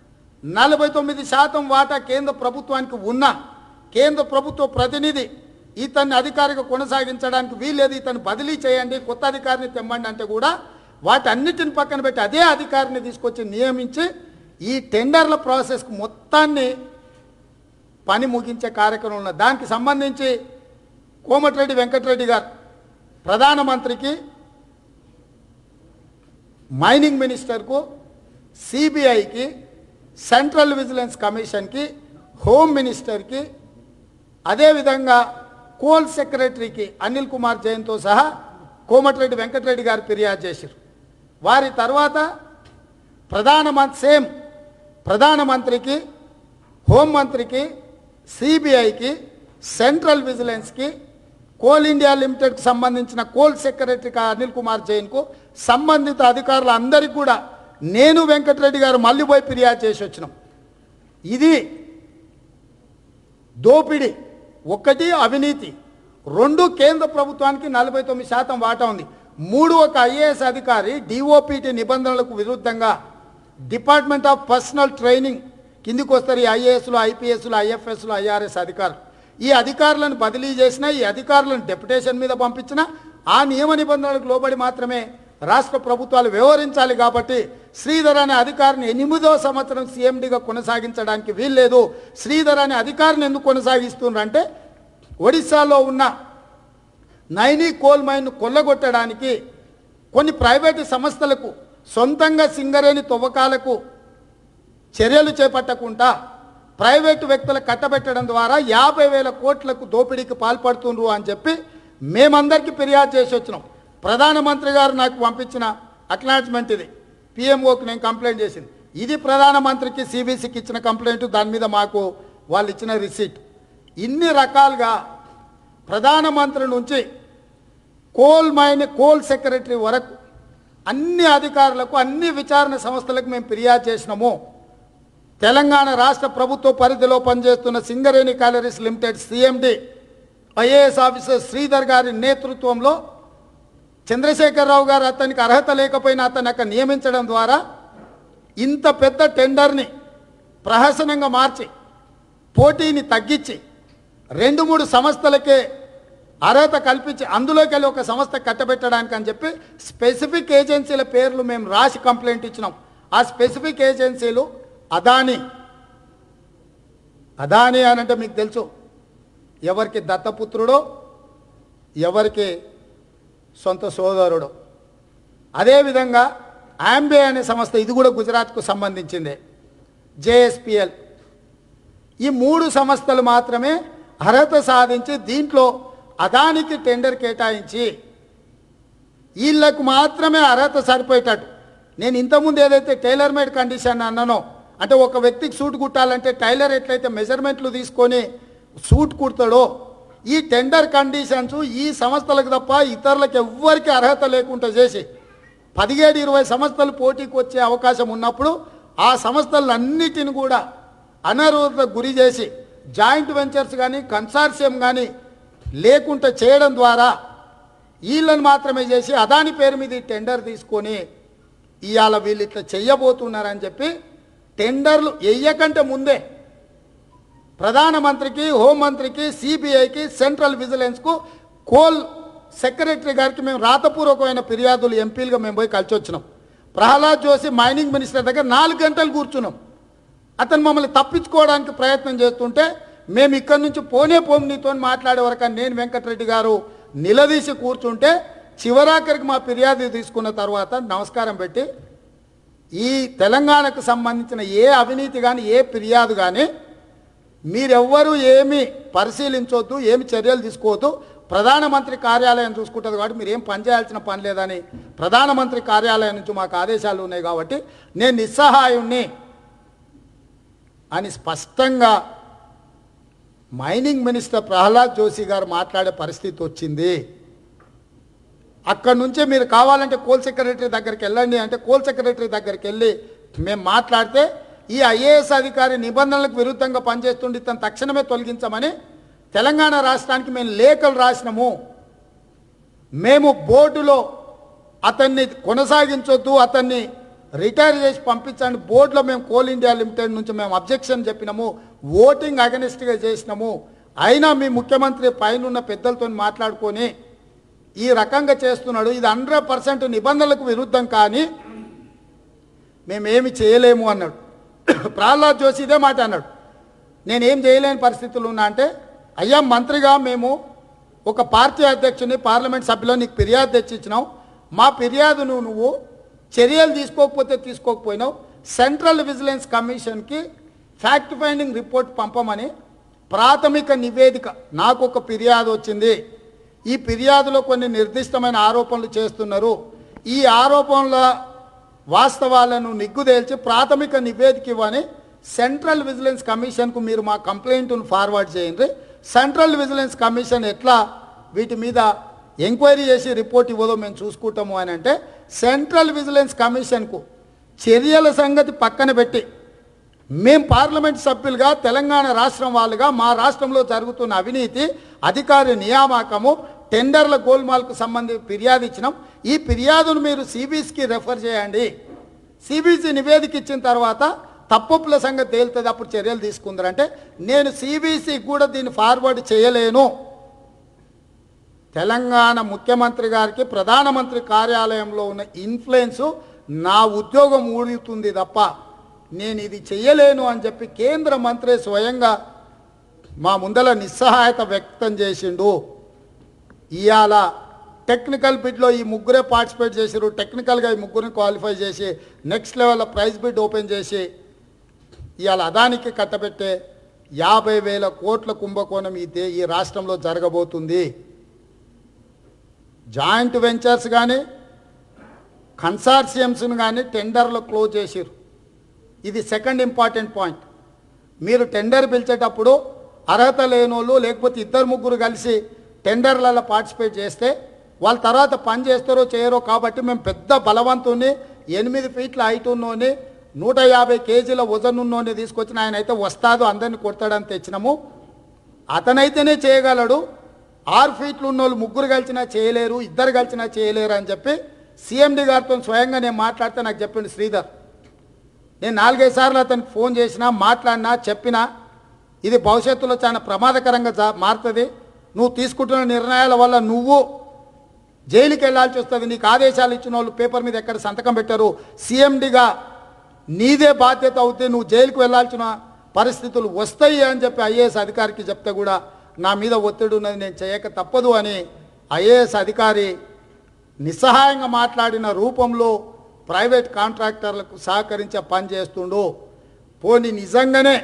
49% వాటా కేంద్ర ప్రభుత్వానికి ఉన్న కేంద్ర ప్రభుత్వ ప్రతినిధి ఇతన్ని అధికారిక కొనసాగించడానికి వీల్లేదు, ఇతను బదిలీ చేయండి, కొత్త అధికారిని తెమ్మండి అంటే కూడా వాటన్నిటిని పక్కన పెట్టి అదే అధికారిని తీసుకొచ్చి నియమించి ఈ టెండర్ల ప్రాసెస్కు మొత్తాన్ని పని ముగించే కార్యక్రమం ఉన్నది. దానికి సంబంధించి కోమటిరెడ్డి వెంకటరెడ్డి గారు ప్రధానమంత్రికి, మైనింగ్ మినిస్టర్కు సిబిఐకి, సెంట్రల్ విజిలెన్స్ కమిషన్కి, హోమ్ మినిస్టర్కి, అదేవిధంగా కోల్ సెక్రటరీకి అనిల్ కుమార్ జైన్తో సహా కోమటిరెడ్డి వెంకటరెడ్డి గారు ఫిర్యాదు చేశారు. వారి తర్వాత ప్రధానమంత్రికి, హోంమంత్రికి, సిబిఐకి, సెంట్రల్ విజిలెన్స్కి, కోల్ ఇండియా లిమిటెడ్కి సంబంధించిన కోల్ సెక్రటరీకి అనిల్ కుమార్ జైన్కు సంబంధిత అధికారులు అందరికీ కూడా నేను వెంకటరెడ్డి గారు మళ్ళీ పోయి ఫిర్యాదు చేసి వచ్చినాం. ఇది దోపిడీ, ఒకటి అవినీతి, రెండు కేంద్ర ప్రభుత్వానికి 49% వాటా ఉంది, మూడు ఒక ఐఏఎస్ అధికారి డిఓపిటి నిబంధనలకు విరుద్ధంగా డిపార్ట్మెంట్ ఆఫ్ పర్సనల్ ట్రైనింగ్ కిందికి వస్తారు ఈ ఐఏఎస్లు, ఐపీఎస్లు, ఐఎఫ్ఎస్లు, ఐఆర్ఎస్ అధికారులు. ఈ అధికారులను బదిలీ చేసిన, ఈ అధికారులను డెప్యుటేషన్ మీద పంపించిన, ఆ నియమ నిబంధనలకు లోబడి మాత్రమే రాష్ట్ర ప్రభుత్వాలు వ్యవహరించాలి. కాబట్టి శ్రీధర్ అనే అధికారిని 8వ సంవత్సరం సీఎండీగా కొనసాగించడానికి వీల్లేదు. శ్రీధర్ అనే అధికారిని ఎందుకు కొనసాగిస్తున్నారంటే ఒడిశాలో ఉన్న నైనీ కోల్ మైన్ కొల్లగొట్టడానికి కొన్ని ప్రైవేటు సంస్థలకు సొంతంగా సింగరేణి తవ్వకాలకు చర్యలు చేపట్టకుండా ప్రైవేటు వ్యక్తులకు కట్టబెట్టడం ద్వారా 50,000 కోట్లకు దోపిడీకి పాల్పడుతుండ్రు అని చెప్పి మేమందరికీ ఫిర్యాదు చేసి వచ్చినాం. ప్రధానమంత్రి గారు నాకు పంపించిన అక్నాలెడ్జ్మెంట్ ఇది, పిఎంఓకి నేను కంప్లైంట్ చేసింది. ఇది ప్రధానమంత్రికి, సిబిసికి ఇచ్చిన కంప్లైంట్, దాని మీద మాకు వాళ్ళు ఇచ్చిన రిసీట్. ఇన్ని రకాలుగా ప్రధానమంత్రి నుంచి కోల్ సెక్రటరీ వరకు అన్ని అధికారులకు, అన్ని విచారణ సంస్థలకు మేము ఫిర్యాదు చేసినాము. తెలంగాణ రాష్ట్ర ప్రభుత్వ పరిధిలో పనిచేస్తున్న Singareni collieries limited CMD IAS officer Sridhar garu నేతృత్వంలో చంద్రశేఖరరావు గారు అతనికి అర్హత లేకపోయినా అతను అక్కడ నియమించడం ద్వారా ఇంత పెద్ద టెండర్ని ప్రహసనంగా మార్చి పోటీని తగ్గించి 2-3 సంస్థలకే అర్హత కల్పించి అందులోకి వెళ్ళి ఒక సంస్థ కట్టబెట్టడానికి అని చెప్పి స్పెసిఫిక్ ఏజెన్సీల పేర్లు మేము రాసి కంప్లైంట్ ఇచ్చినాం. ఆ స్పెసిఫిక్ ఏజెన్సీలు అదానీ అనంటే మీకు తెలుసు, ఎవరికి దత్తపుత్రుడో, ఎవరికి సొంత సోదరుడో. అదేవిధంగా ఆంబే అనే సంస్థ, ఇది కూడా గుజరాత్కు సంబంధించిందే, జేఎస్పిఎల్. ఈ 3 సంస్థలు మాత్రమే అర్హత సాధించి దీంట్లో అదానికి టెండర్ కేటాయించి వీళ్ళకు మాత్రమే అర్హత సరిపోయేటట్టు. నేను ఇంతకుముందు ఏదైతే టైలర్ మేడ్ కండిషన్ అన్నానో, అంటే ఒక వ్యక్తికి సూట్ కుట్టాలంటే టైలర్ ఎట్లయితే మెజర్మెంట్లు తీసుకొని సూట్ కుడతాడో, ఈ టెండర్ కండిషన్స్ ఈ సంస్థలకు తప్ప ఇతరులకు ఎవ్వరికి అర్హత లేకుండా చేసి 17-20 సంస్థలు పోటీకి వచ్చే అవకాశం ఉన్నప్పుడు ఆ సంస్థలన్నిటిని కూడా అనర్హతకు గురి చేసి జాయింట్ వెంచర్స్ కానీ, కన్సార్షియం కానీ లేకుండా చేయడం ద్వారా వీళ్ళని మాత్రమే చేసి అదాని పేరు మీద టెండర్ తీసుకొని ఇవాళ వీళ్ళు ఇట్లా చెయ్యబోతున్నారని చెప్పి టెండర్లు వేయకంటే ముందే ప్రధానమంత్రికి, హోంమంత్రికి, సిబిఐకి, సెంట్రల్ విజిలెన్స్కు, కోల్ సెక్రటరీ గారికి మేము రాతపూర్వకమైన ఫిర్యాదులు ఎంపీలుగా మేము పోయి కలిసి వచ్చినాం. ప్రహ్లాద్ జోషి మైనింగ్ మినిస్టర్ దగ్గర 4 గంటలు కూర్చున్నాం. అతను మమ్మల్ని తప్పించుకోవడానికి ప్రయత్నం చేస్తుంటే మేము ఇక్కడి నుంచి పోనే నీతో మాట్లాడే వరకు నేను వెంకటరెడ్డి గారు నిలదీసి కూర్చుంటే చివరాఖరికి మా ఫిర్యాదు తీసుకున్న తర్వాత నమస్కారం పెట్టి ఈ తెలంగాణకు సంబంధించిన ఏ అవినీతి కానీ, ఏ ఫిర్యాదు కానీ మీరెవ్వరూ ఏమి పరిశీలించొద్దు, ఏమి చర్యలు తీసుకోవద్దు, ప్రధానమంత్రి కార్యాలయం చూసుకుంటుంది కాబట్టి మీరు ఏం పని చేయాల్సిన పని లేదని ప్రధానమంత్రి కార్యాలయం నుంచి మాకు ఆదేశాలు ఉన్నాయి కాబట్టి నేను నిస్సహాయుణ్ణి అని స్పష్టంగా మైనింగ్ మినిస్టర్ ప్రహ్లాద్ జోషి గారు మాట్లాడే పరిస్థితి వచ్చింది. అక్కడి నుంచే మీరు కావాలంటే కోల్ సెక్రటరీ దగ్గరికి వెళ్ళండి అంటే కోల్ సెక్రటరీ దగ్గరికి వెళ్ళి మేము మాట్లాడితే ఈ ఐఏఎస్ అధికారి నిబంధనలకు విరుద్ధంగా పనిచేస్తుండి తను తక్షణమే తొలగించమని తెలంగాణ రాష్ట్రానికి మేము లేఖలు రాసినాము. మేము బోర్డులో అతన్ని కొనసాగించొద్దు, అతన్ని రిటైర్ చేసి పంపించండి, బోర్డులో మేము కోల్ ఇండియా లిమిటెడ్ నుంచి మేము అబ్జెక్షన్ చెప్పినాము, ఓటింగ్ అగెనిస్ట్గా చేసినాము. అయినా మీ ముఖ్యమంత్రి పైన పెద్దలతో మాట్లాడుకొని ఈ రకంగా చేస్తున్నాడు, ఇది 100% నిబంధనలకు విరుద్ధం కానీ మేమేమి చేయలేము అన్నాడు. ప్రహ్లాద్ జోషి ఇదే మాట అన్నాడు, నేనేం చేయలేని పరిస్థితులు ఉన్నా అంటే అయ్యా మంత్రిగా మేము ఒక పార్టీ అధ్యక్షుని, పార్లమెంట్ సభ్యులో నీకు ఫిర్యాదు తెచ్చిచ్చినావు, మా ఫిర్యాదును నువ్వు చర్యలు తీసుకోకపోయినావు, సెంట్రల్ విజిలెన్స్ కమిషన్కి ఫ్యాక్ట్ ఫైండింగ్ రిపోర్ట్ పంపమని ప్రాథమిక నివేదిక నాకు ఒక ఫిర్యాదు వచ్చింది. ఈ ఫిర్యాదులో కొన్ని నిర్దిష్టమైన ఆరోపణలు చేస్తున్నారు. ఈ ఆరోపణల వాస్తవాలను నిగ్గుదేల్చి ప్రాథమిక నివేదిక ఇవ్వని సెంట్రల్ విజిలెన్స్ కమిషన్కు మీరు మా కంప్లైంట్ను ఫార్వర్డ్ చేయండి. సెంట్రల్ విజిలెన్స్ కమిషన్ ఎట్లా వీటి మీద ఎంక్వైరీ చేసి రిపోర్ట్ ఇవ్వదో మేము చూసుకుంటాము అని అంటే, సెంట్రల్ విజిలెన్స్ కమిషన్కు చర్యల సంగతి పక్కన పెట్టి మేము పార్లమెంట్ సభ్యులుగా తెలంగాణ రాష్ట్రం వాళ్ళుగా మా రాష్ట్రంలో జరుగుతున్న అవినీతి, అధికారి నియామకము, టెండర్ల గోల్మాల్కు సంబంధించి ఫిర్యాదు ఇచ్చినాం. ఈ ఫిర్యాదును మీరు సిబిసికి రెఫర్ చేయండి. సిబిసి నివేదిక ఇచ్చిన తర్వాత తప్పుల సంగతి తేలుతుంది, అప్పుడు చర్యలు తీసుకుందరంటే నేను సిబిసి కూడా దీన్ని ఫార్వర్డ్ చేయలేను. తెలంగాణ ముఖ్యమంత్రి గారికి ప్రధానమంత్రి కార్యాలయంలో ఉన్న ఇన్ఫ్లుయెన్సు నా ఉద్యోగం ఊడుతుంది తప్ప నేను ఇది చెయ్యలేను అని చెప్పి కేంద్ర మంత్రి స్వయంగా మా ముందల నిస్సహాయత వ్యక్తం చేసిండు. ఇవాళ టెక్నికల్ బిడ్లో ఈ ముగ్గురే పార్టిసిపేట్ చేశారు. టెక్నికల్గా ఈ ముగ్గురిని క్వాలిఫై చేసి నెక్స్ట్ లెవెల్లో ప్రైజ్ బిడ్ ఓపెన్ చేసి ఇవాళ అదానికి కట్టబెట్టే 50,000 కోట్ల కుంభకోణం ఈ రాష్ట్రంలో జరగబోతుంది. జాయింట్ వెంచర్స్ కానీ కన్సార్షియమ్స్ను కానీ టెండర్లో క్లోజ్ చేసారు. ఇది సెకండ్ ఇంపార్టెంట్ పాయింట్. మీరు టెండర్ పిలిచేటప్పుడు అర్హత లేనోళ్ళు లేకపోతే 2-3 కలిసి టెండర్లలో పార్టిసిపేట్ చేస్తే వాళ్ళ తర్వాత పని చేస్తారో చేయరో కాబట్టి మేము పెద్ద బలవంతుని 8 ఫీట్ల హైట్ ఉన్నోని 150 కేజీల వజన్ ఉన్నోని తీసుకొచ్చిన ఆయన అయితే వస్తాదు అందరిని కొడతాడని తెచ్చినాము. అతనైతేనే చేయగలడు. 6 ఫీట్లు ఉన్నోళ్ళు 3 కలిసినా చేయలేరు, 2 కలిసినా చేయలేరు అని చెప్పి సిఎండి గారితో స్వయంగా నేను మాట్లాడితే నాకు చెప్పిండు శ్రీధర్. నేను 4-5 సార్లు అతనికి ఫోన్ చేసినా, మాట్లాడినా, చెప్పినా ఇది భవిష్యత్తులో చాలా ప్రమాదకరంగా మారుతుంది. నువ్వు తీసుకుంటున్న నిర్ణయాల వల్ల నువ్వు జైలుకి వెళ్ళాల్సి వస్తుంది. నీకు ఆదేశాలు ఇచ్చిన వాళ్ళు పేపర్ మీద ఎక్కడ సంతకం పెట్టారు. సిఎండిగా నీదే బాధ్యత అవుతే నువ్వు జైలుకు వెళ్ళాల్సిన పరిస్థితులు వస్తాయి అని చెప్పి ఐఏఎస్ అధికారికి చెప్తే కూడా నా మీద ఒత్తిడి ఉన్నది, నేను చేయక తప్పదు అని ఐఏఎస్ అధికారి నిస్సహాయంగా మాట్లాడిన రూపంలో ప్రైవేట్ కాంట్రాక్టర్లకు సహకరించే పని చేస్తుండు. పోనీ నిజంగానే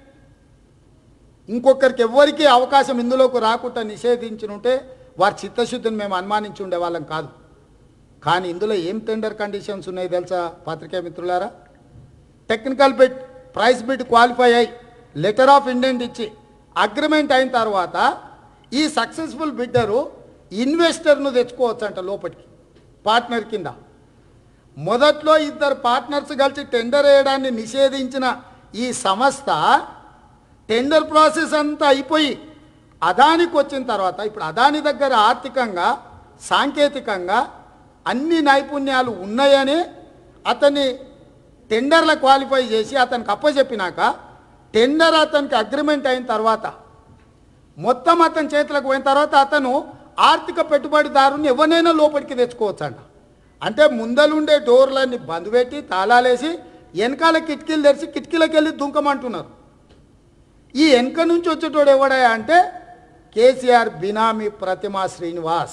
ఇంకొకరికి ఎవ్వరికీ అవకాశం ఇందులోకి రాకుండా నిషేధించుంటే వారి చిత్తశుద్ధిని మేము అనుమానించి ఉండేవాళ్ళం కాదు. కానీ ఇందులో ఏం టెండర్ కండిషన్స్ ఉన్నాయి తెలుసా పాత్రికేయ మిత్రులారా? Technical bid, price bid qualify అయ్యి లెటర్ ఆఫ్ ఇంటెంట్ ఇచ్చి అగ్రిమెంట్ అయిన తర్వాత ఈ సక్సెస్ఫుల్ బిడ్డరు ఇన్వెస్టర్ను తెచ్చుకోవచ్చంట లోపలికి పార్ట్నర్ కింద. మొదట్లో 2 పార్ట్నర్స్ కలిసి టెండర్ వేయడాన్ని నిషేధించిన ఈ సంస్థ టెండర్ ప్రాసెస్ అంతా అయిపోయి అదానికి వచ్చిన తర్వాత ఇప్పుడు అదాని దగ్గర ఆర్థికంగా సాంకేతికంగా అన్ని నైపుణ్యాలు ఉన్నాయని అతన్ని టెండర్ల క్వాలిఫై చేసి అతనికి అప్పచెప్పినాక టెండర్ అతనికి అగ్రిమెంట్ అయిన తర్వాత మొత్తం అతని చేతులకు పోయిన తర్వాత అతను ఆర్థిక పెట్టుబడిదారుని ఎవరినైనా లోపలికి తెచ్చుకోవచ్చంట. అంటే ముందలుండే డోర్లన్నీ బంద్ పెట్టి తాళాలేసి వెనకాల కిటికీలు తెరిచి కిటికీలకు వెళ్ళి దుంకమంటున్నారు. ఈ వెనక నుంచి వచ్చేటోడు ఎవడా అంటే కేసీఆర్ బినామీ ప్రతిమా శ్రీనివాస్.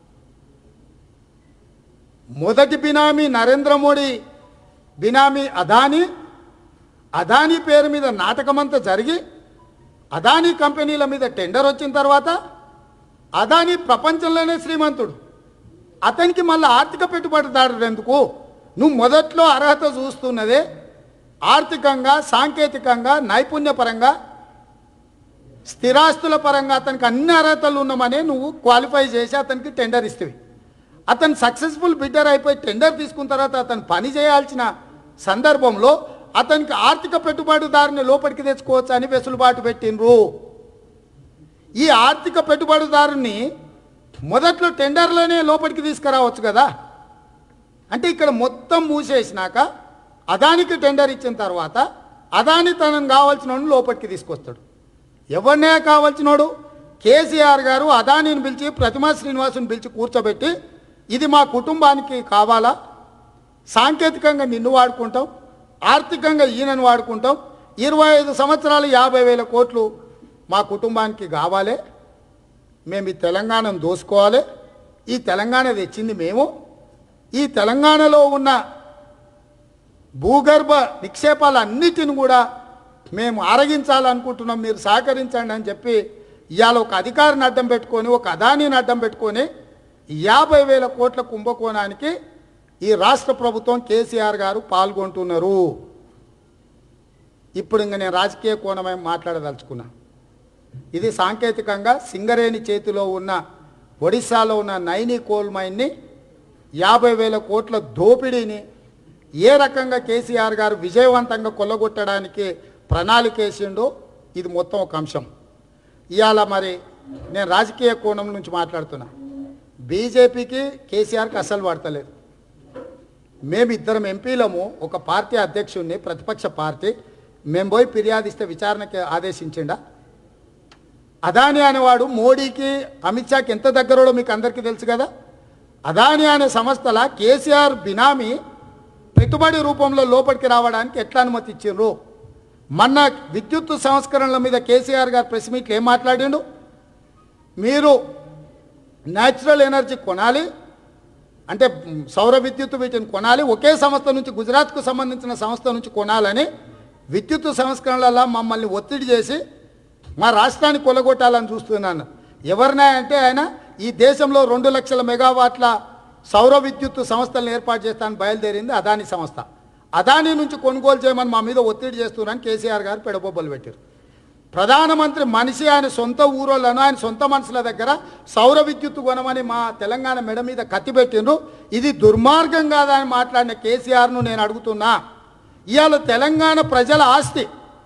మొదటి బినామీ నరేంద్ర మోడీ బినామీ అదానీ. అదానీ పేరు మీద నాటకమంతా జరిగి అదానీ కంపెనీల మీద టెండర్ వచ్చిన తర్వాత అదానీ ప్రపంచంలోనే శ్రీమంతుడు, అతనికి మళ్ళీ ఆర్థిక పెట్టుబడిదారుడు ఎందుకు? నువ్వు మొదట్లో అర్హత చూస్తున్నదే ఆర్థికంగా సాంకేతికంగా నైపుణ్యపరంగా స్థిరాస్తుల పరంగా అతనికి అన్ని అర్హతలు ఉన్నామని నువ్వు క్వాలిఫై చేసి అతనికి టెండర్ ఇస్తేవి. అతను సక్సెస్ఫుల్ బిడ్డర్ అయిపోయి టెండర్ తీసుకున్న తర్వాత అతను పని చేయాల్సిన సందర్భంలో అతనికి ఆర్థిక పెట్టుబడిదారుని లోపలికి తెచ్చుకోవచ్చు అని వెసులుబాటు పెట్టినరు. ఈ ఆర్థిక పెట్టుబడిదారుని మొదట్లో టెండర్లోనే లోపలికి తీసుకురావచ్చు కదా. అంటే ఇక్కడ మొత్తం మూసేసినాక అదానికి టెండర్ ఇచ్చిన తర్వాత అదాని తనను కావాల్సిన లోపలికి తీసుకొస్తాడు. ఎవరినే కావాల్సినోడు కేసీఆర్ గారు అదానిని పిలిచి ప్రతిమా శ్రీనివాసుని పిలిచి కూర్చోబెట్టి ఇది మా కుటుంబానికి కావాలా, సాంకేతికంగా నిన్ను వాడుకుంటాం, ఆర్థికంగా ఈయనను వాడుకుంటాం, 25 సంవత్సరాలు 50,000 కోట్లు మా కుటుంబానికి కావాలి, మేము ఈ తెలంగాణను దోసుకోవాలి, ఈ తెలంగాణ తెచ్చింది మేము, ఈ తెలంగాణలో ఉన్న భూగర్భ నిక్షేపాలన్నిటిని కూడా మేము ఆరగించాలనుకుంటున్నాం, మీరు సహకరించండి అని చెప్పి ఇవాళ ఒక అధికారిని అడ్డం పెట్టుకొని, ఒక అదానీని అడ్డం పెట్టుకొని 50,000 కోట్ల కుంభకోణానికి ఈ రాష్ట్ర ప్రభుత్వం కేసీఆర్ గారు పాల్గొంటున్నారు. ఇప్పుడు ఇంక నేను రాజకీయ కోణమే మాట్లాడదలుచుకున్నా. ఇది సాంకేతికంగా సింగరేణి చేతిలో ఉన్న ఒడిశాలో ఉన్న నైని కోల్ మైన్ని 50,000 కోట్ల దోపిడీని ఏ రకంగా కేసీఆర్ గారు విజయవంతంగా కొల్లగొట్టడానికి ప్రణాళిక వేసిండో ఇది మొత్తం ఒక అంశం. ఇవాళ మరి నేను రాజకీయ కోణం నుంచి మాట్లాడుతున్నా. బీజేపీకి కేసీఆర్కి అస్సలు పడతలేదు. మేమిద్దరం ఎంపీలము, ఒక పార్టీ అధ్యక్షుడిని, ప్రతిపక్ష పార్టీ, మేము పోయి ఫిర్యాదిస్తే విచారణకి ఆదేశించిండా? అదాని అనేవాడు మోడీకి అమిత్ షాకి ఎంత దగ్గరో మీకు అందరికీ తెలుసు కదా. అదాని అనే సంస్థల కేసీఆర్ బినామీ పెట్టుబడి రూపంలో లోపలికి రావడానికి ఎట్లా అనుమతి ఇచ్చిండ్రు? మొన్న విద్యుత్ సంస్కరణల మీద కేసీఆర్ గారు ప్రెస్ మీట్లు ఏం మాట్లాడిండు? మీరు న్యాచురల్ ఎనర్జీ కొనాలి అంటే సౌర విద్యుత్ వీటిని కొనాలి, ఒకే సంస్థ నుంచి, గుజరాత్కు సంబంధించిన సంస్థ నుంచి కొనాలని విద్యుత్ సంస్కరణల మమ్మల్ని ఒత్తిడి చేసి మా రాష్ట్రాన్ని కొలగొట్టాలని చూస్తున్నాను. ఎవరినా అంటే ఆయన ఈ దేశంలో 2 లక్షల మెగావాట్ల సౌర విద్యుత్ సంస్థలను ఏర్పాటు చేస్తానని బయలుదేరింది అదాని సంస్థ. అదాని నుంచి కొనుగోలు చేయమని మా మీద ఒత్తిడి చేస్తున్నారని కేసీఆర్ గారు పెడబొబ్బలు పెట్టారు. ప్రధానమంత్రి మనిషి ఆయన సొంత ఊరోళ్ళను, ఆయన సొంత మనుషుల దగ్గర సౌర విద్యుత్ కొనమని మా తెలంగాణ మెడ మీద కత్తి పెట్టిండ్రు. ఇది దుర్మార్గం కాదని మాట్లాడిన కేసీఆర్ను నేను అడుగుతున్నా. ఇవాళ తెలంగాణ ప్రజల ఆస్తి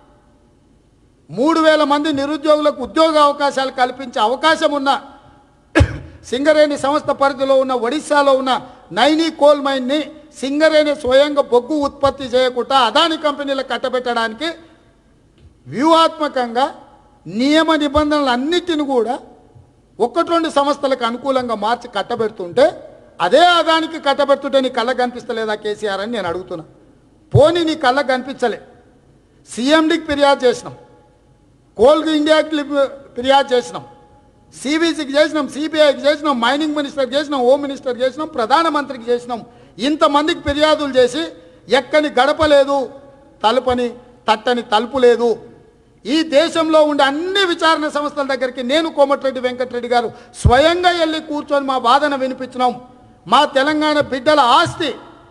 3,000 మంది నిరుద్యోగులకు ఉద్యోగ అవకాశాలు కల్పించే అవకాశం ఉన్న సింగరేణి సంస్థ పరిధిలో ఉన్న ఒడిశాలో ఉన్న నైని కోల్ మైన్ని సింగరేణి స్వయంగా బొగ్గు ఉత్పత్తి చేయకుండా అదాని కంపెనీలకు కట్టబెట్టడానికి వ్యూహాత్మకంగా నియమ నిబంధనలన్నిటిని కూడా 1-2 సంస్థలకు అనుకూలంగా మార్చి కట్టబెడుతుంటే, అదే అదానికి కట్టబెడుతుంటే నీ కళ్ళకు కనిపిస్తలేదా కేసీఆర్ అని నేను అడుగుతున్నా. పోనీ నీ కళ్ళకు కనిపించలే. సీఎండీకి ఫిర్యాదు చేసినాం, కోల్ ఇండియాకి ఫిర్యాదు చేసినాం, సిబిసికి చేసినాం, సిబిఐకి చేసినాం, మైనింగ్ మినిస్టర్కి చేసినాం, హోమ్ మినిస్టర్కి చేసినాం, ప్రధానమంత్రికి చేసినాం. ఇంతమందికి ఫిర్యాదులు చేసి ఎక్కని గడపలేదు, తలుపని తట్టని తలుపు లేదు. ఈ దేశంలో ఉండే అన్ని విచారణ సంస్థల దగ్గరికి నేను, కోమటిరెడ్డి వెంకటరెడ్డి గారు స్వయంగా వెళ్ళి కూర్చొని మా వాదన వినిపించినాం. మా తెలంగాణ బిడ్డల ఆస్తి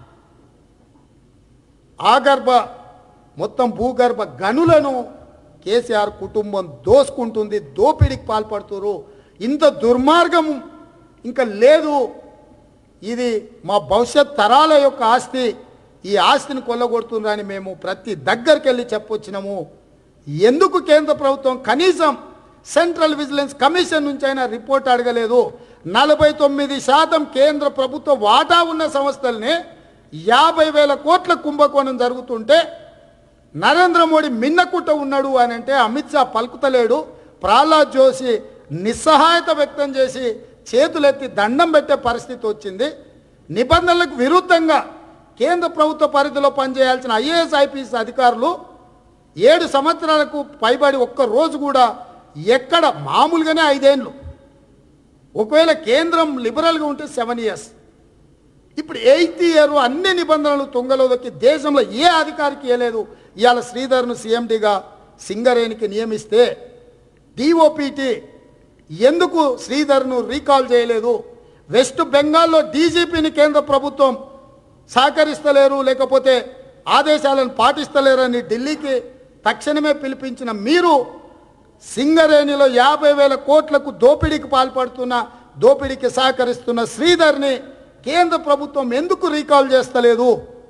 ఆగర్భ మొత్తం భూగర్భ గనులను కేసీఆర్ కుటుంబం దోసుకుంటుంది, దోపిడీకి పాల్పడుతున్నారు. ఇంత దుర్మార్గం ఇంకా లేదు. ఇది మా భవిష్యత్ తరాల యొక్క ఆస్తి. ఈ ఆస్తిని కొల్లగొడుతుందని మేము ప్రతి దగ్గరికి వెళ్ళి చెప్పొచ్చినాము. ఎందుకు కేంద్ర ప్రభుత్వం కనీసం సెంట్రల్ విజిలెన్స్ కమిషన్ నుంచి అయినా రిపోర్ట్ అడగలేదు? 49% కేంద్ర ప్రభుత్వ వాటా ఉన్న సంస్థల్ని 50,000 కోట్ల కుంభకోణం జరుగుతుంటే నరేంద్ర మోడీ మిన్నకుట్ట ఉన్నాడు అని అంటే అమిత్ షా పలుకుతలేడు. ప్రహ్లాద్ జోషి నిస్సహాయత వ్యక్తం చేసి చేతులెత్తి దండం పెట్టే పరిస్థితి వచ్చింది. నిబంధనలకు విరుద్ధంగా కేంద్ర ప్రభుత్వ పరిధిలో పనిచేయాల్సిన ఐఏఎస్ ఐపీఎస్ అధికారులు 7 సంవత్సరాలకు పైబడి ఒక్క రోజు కూడా ఎక్కడ, మామూలుగానే 5 ఏళ్ళు, ఒకవేళ కేంద్రం లిబరల్గా ఉంటే 7 ఇయర్స్, ఇప్పుడు 8th ఇయర్ అన్ని నిబంధనలు తొంగలో దొక్కి దేశంలో ఏ అధికారికి ఇవ్వలేదు. ఇవాళ శ్రీధర్ను సీఎండీగా సింగరేణికి నియమిస్తే డిఓపిటి ఎందుకు శ్రీధర్ను రీకాల్ చేయలేదు? వెస్ట్ బెంగాల్లో డీజీపీని కేంద్ర ప్రభుత్వం సహకరిస్తలేరు, లేకపోతే ఆదేశాలను పాటిస్తలేరని ఢిల్లీకి తక్షణమే పిలిపించిన మీరు సింగరేణిలో 50,000 కోట్లకు దోపిడీకి పాల్పడుతున్న, దోపిడీకి సహకరిస్తున్న శ్రీధర్ని కేంద్ర ప్రభుత్వం ఎందుకు రీకాల్ చేస్తలేదు?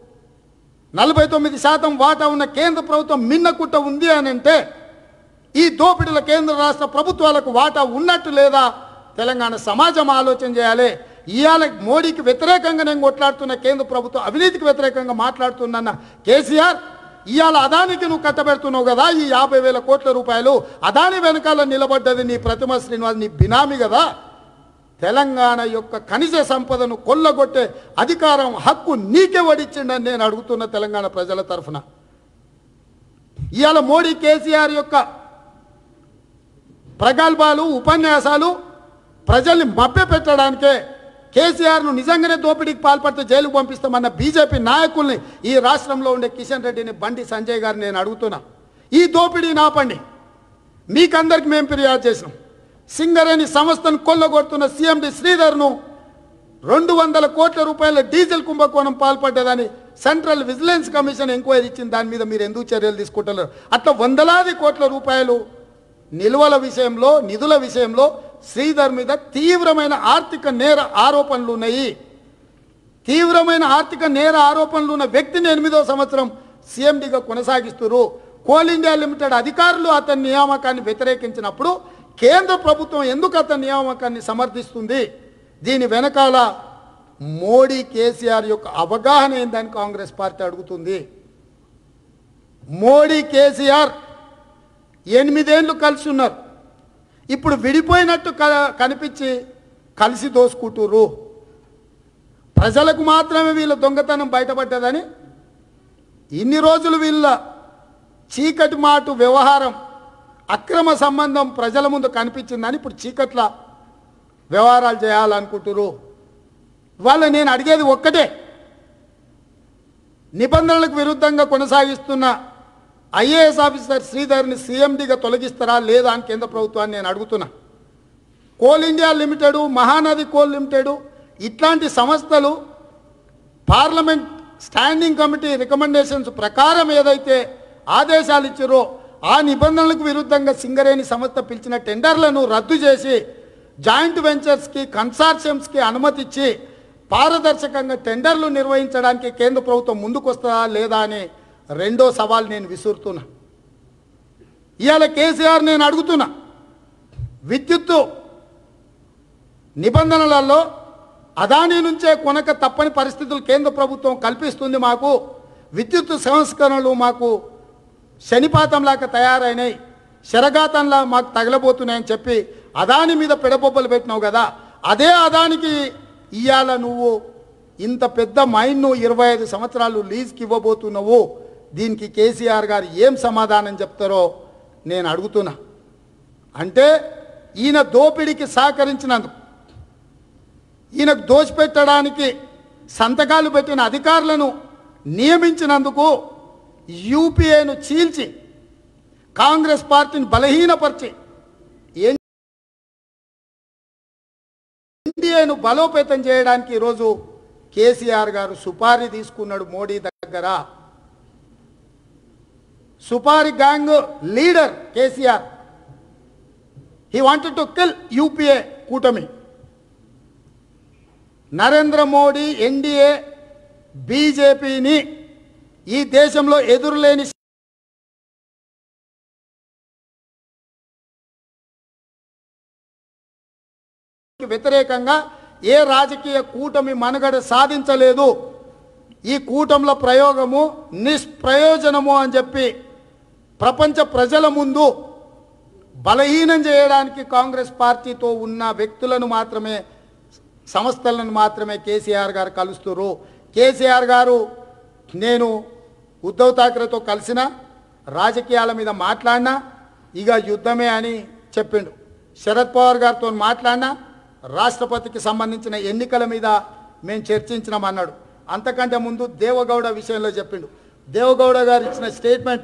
49% వాటా ఉన్న కేంద్ర ప్రభుత్వం మిన్నకుట్ట ఉంది అని అంటే ఈ దోపిడీల కేంద్ర రాష్ట్ర ప్రభుత్వాలకు వాటా ఉన్నట్టు లేదా? తెలంగాణ సమాజం ఆలోచన చేయాలి. ఇవాళ మోడీకి వ్యతిరేకంగా నేను కొట్లాడుతున్న కేంద్ర ప్రభుత్వం అవినీతికి వ్యతిరేకంగా మాట్లాడుతున్న కేసీఆర్ ఇవాళ అదానికి నువ్వు కట్టబెడుతున్నావు కదా. ఈ 50,000 కోట్ల రూపాయలు అదాని వెనకాల నిలబడ్డది నీ ప్రతిమ శ్రీనివాస్, నీ బినామీ కదా. తెలంగాణ యొక్క ఖనిజ సంపదను కొల్లగొట్టే అధికారం, హక్కు నీకే వడిచ్చిండని నేను అడుగుతున్న తెలంగాణ ప్రజల తరఫున. ఇవాళ మోడీ కేసీఆర్ యొక్క ప్రగల్భాలు, ఉపన్యాసాలు ప్రజల్ని మభ్యపెట్టడానికే కేసీఆర్ను నిజంగానే దోపిడీకి పాల్పడితే జైలుకు పంపిస్తామన్న బీజేపీ నాయకుల్ని ఈ రాష్ట్రంలో ఉండే కిషన్ రెడ్డిని, బండి సంజయ్ గారిని నేను అడుగుతున్నా, ఈ దోపిడీని ఆపండి. మీకందరికి మేము ఫిర్యాదు చేసినాం. సింగరేణి సంస్థను కొల్లగొడుతున్న సీఎండి శ్రీధర్ను 200 కోట్ల రూపాయల డీజిల్ కుంభకోణం పాల్పడ్డదని సెంట్రల్ విజిలెన్స్ కమిషన్ ఎంక్వైరీ ఇచ్చింది. దాని మీద మీరు ఎందుకు చర్యలు తీసుకుంటున్నారు? అట్లా వందలాది కోట్ల రూపాయలు నిల్వల విషయంలో, నిధుల విషయంలో శ్రీధర్ మీద తీవ్రమైన ఆర్థిక నేర ఆరోపణలు ఉన్నాయి. తీవ్రమైన ఆర్థిక నేర ఆరోపణలు ఉన్న వ్యక్తిని 8వ సంవత్సరం సీఎండీగా కొనసాగిస్తున్నారు. కోల్ ఇండియా లిమిటెడ్ అధికారులు అతని నియామకాన్ని వ్యతిరేకించినప్పుడు కేంద్ర ప్రభుత్వం ఎందుకు అతని నియామకాన్ని సమర్థిస్తుంది? దీని వెనకాల మోడీ, కేసీఆర్ యొక్క అవగాహన ఏందని కాంగ్రెస్ పార్టీ అడుగుతుంది. మోడీ, కేసీఆర్ 8 ఏళ్ళు కలిసి ఉన్నారు. ఇప్పుడు విడిపోయినట్టు కనిపించి కలిసి దోసుకుంటుర్రు. ప్రజలకు మాత్రమే వీళ్ళ దొంగతనం బయటపడ్డదని, ఇన్ని రోజులు వీళ్ళ చీకటి మాటు వ్యవహారం, అక్రమ సంబంధం ప్రజల ముందు కనిపించిందని ఇప్పుడు చీకట్ల వ్యవహారాలు చేయాలనుకుంటున్నారు. వాళ్ళ నేను అడిగేది ఒక్కటే, నిబంధనలకు విరుద్ధంగా కొనసాగిస్తున్న ఐఏఎస్ ఆఫీసర్ శ్రీధర్ని సీఎండీగా తొలగిస్తారా లేదా అని కేంద్ర ప్రభుత్వాన్ని నేను అడుగుతున్నా. Coal India limited, Mahanadi coal limited ఇట్లాంటి సంస్థలు పార్లమెంట్ స్టాండింగ్ కమిటీ రికమెండేషన్స్ ప్రకారం ఏదైతే ఆదేశాలు ఇచ్చారో ఆ నిబంధనలకు విరుద్ధంగా సింగరేణి సంస్థ పిలిచిన టెండర్లను రద్దు చేసి జాయింట్ వెంచర్స్కి, కన్సార్షియమ్స్కి అనుమతి ఇచ్చి పారదర్శకంగా టెండర్లు నిర్వహించడానికి కేంద్ర ప్రభుత్వం ముందుకు వస్తుందా లేదా అని రెండో సవాల్ నేను విసురుతున్నా. ఇవాళ కేసీఆర్ నేను అడుగుతున్నా, విద్యుత్తు నిబంధనలలో అదానీ నుంచే కొనక తప్పని పరిస్థితులు కేంద్ర ప్రభుత్వం కల్పిస్తుంది. మాకు విద్యుత్ సంస్కరణలు మాకు శనిపాతంలాగా తయారైనాయి, శరఘాతంలా మాకు తగలబోతున్నాయని చెప్పి అదాని మీద పెడబొబ్బలు పెట్టినావు కదా. అదే అదానికి ఇవాళ నువ్వు ఇంత పెద్ద మైన్ను 25 సంవత్సరాలు లీజ్కి ఇవ్వబోతున్నావు. దీనికి కేసీఆర్ గారు ఏం సమాధానం చెప్తారో నేను అడుగుతున్నా. అంటే ఈయన దోపిడీకి సహకరించినందుకు, ఈయనకు దోచిపెట్టడానికి సంతకాలు పెట్టిన అధికారులను నియమించినందుకు, యూపీఏను చీల్చి కాంగ్రెస్ పార్టీని బలహీనపరిచి ఎన్డీఏను బలోపేతం చేయడానికి ఈరోజు కేసీఆర్ గారు సుపారీ తీసుకున్నాడు మోడీ దగ్గర. సుపారీ gang leader KCR. He wanted to kill UPA కూటమి. నరేంద్ర మోడీ, ఎన్డీఏ, బీజేపీని ఈ దేశంలో ఎదురులేని వ్యతిరేకంగా ఏ రాజకీయ కూటమి మనుగడ సాధించలేదు. ఈ కూటమిల ప్రయోగము నిష్ప్రయోజనము అని చెప్పి ప్రపంచ ప్రజల ముందు బలహీనం చేయడానికి కాంగ్రెస్ పార్టీతో ఉన్న వ్యక్తులను మాత్రమే, సంస్థలను మాత్రమే కేసీఆర్ గారు కలుస్తున్నారు. కేసీఆర్ గారు నేను ఉద్ధవ్ ఠాక్రేతో కలిసిన, రాజకీయాల మీద మాట్లాడినా ఇక యుద్ధమే అని చెప్పిండు. శరద్ పవార్ గారితో మాట్లాడినా రాష్ట్రపతికి సంబంధించిన ఎన్నికల మీద మేము చర్చించినామన్నాడు. అంతకంటే ముందు దేవగౌడ విషయంలో చెప్పిండు. దేవగౌడ గారు ఇచ్చిన స్టేట్మెంట్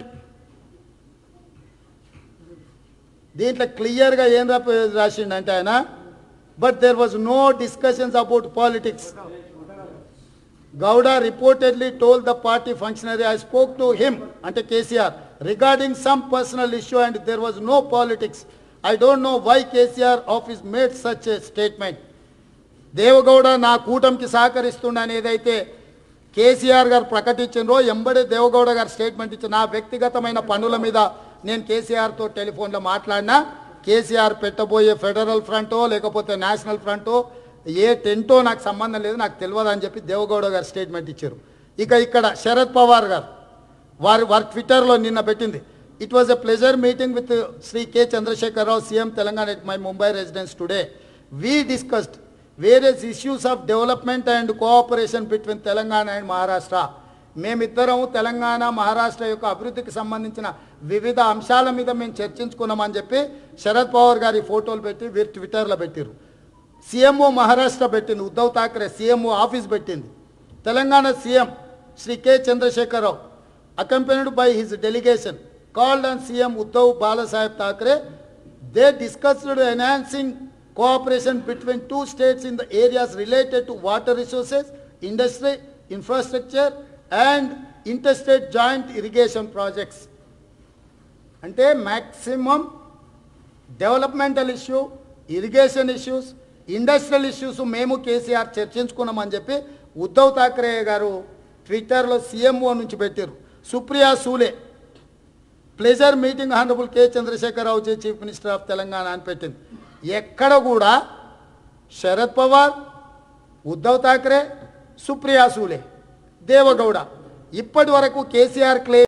దీంట్లో క్లియర్గా ఏం రాసిండంటే ఆయన, but there was no discussions about politics. Gowda reportedly told the party functionary, I spoke to him, ante KCR, regarding some personal issue and there was no politics. I don't know why KCR office made such a statement. Deve Gowda నా కూటమికి సహకరిస్తుండని ఏదైతే కేసీఆర్ గారు ప్రకటించారో ఎంబడే దేవగౌడ గారు statement ఇచ్చి నా వ్యక్తిగతమైన పనుల మీద నేను కేసీఆర్తో టెలిఫోన్లో మాట్లాడినా, కేసీఆర్ పెట్టబోయే ఫెడరల్ ఫ్రంటో లేకపోతే నేషనల్ ఫ్రంటో ఏ టెంటో నాకు సంబంధం లేదు, నాకు తెలియదు అని చెప్పి దేవగౌడ గారు స్టేట్మెంట్ ఇచ్చారు. ఇక ఇక్కడ శరద్ పవార్ గారు వారి ట్విట్టర్లో నిన్న పెట్టింది, it was a pleasure meeting with Shri K Chandrasekhar Rao, CM Telangana at my Mumbai residence today. We discussed various issues of development and cooperation between Telangana and Maharashtra. మేమిద్దరం తెలంగాణ మహారాష్ట్ర యొక్క అభివృద్ధికి సంబంధించిన వివిధ అంశాల మీద మేము చర్చించుకున్నామని చెప్పి శరద్ పవార్ గారి ఫోటోలు పెట్టి వీరు ట్విట్టర్లో పెట్టారు. సీఎంఓ మహారాష్ట్ర పెట్టింది, ఉద్ధవ్ ఠాక్రే సీఎంఓ ఆఫీస్ పెట్టింది. Telangana CM Shri K Chandrasekhar Rao accompanied by his delegation called on CM Uddhav Balasaheb Thackeray. They discussed enhancing cooperation between two states in the areas related to water resources, industry, infrastructure and interstate joint irrigation projects. Ante maximum developmental issue, irrigation issues, industrial issues మేము కేసీఆర్ చర్చించుకున్నామని చెప్పి ఉద్ధవ్ ఠాక్రే గారు ట్విట్టర్లో CMO నుంచి పెట్టారు. Supriya Sule pleasure meeting honourable K Chandrasekhar Rao ji chief minister of Telangana అని పెట్టింది. ఎక్కడ కూడా శరద్ పవార్, ఉద్ధవ్ ఠాక్రే, సుప్రియా సూలే, దేవగౌడ ఇప్పటి వరకు కేసీఆర్ క్లెయిమ్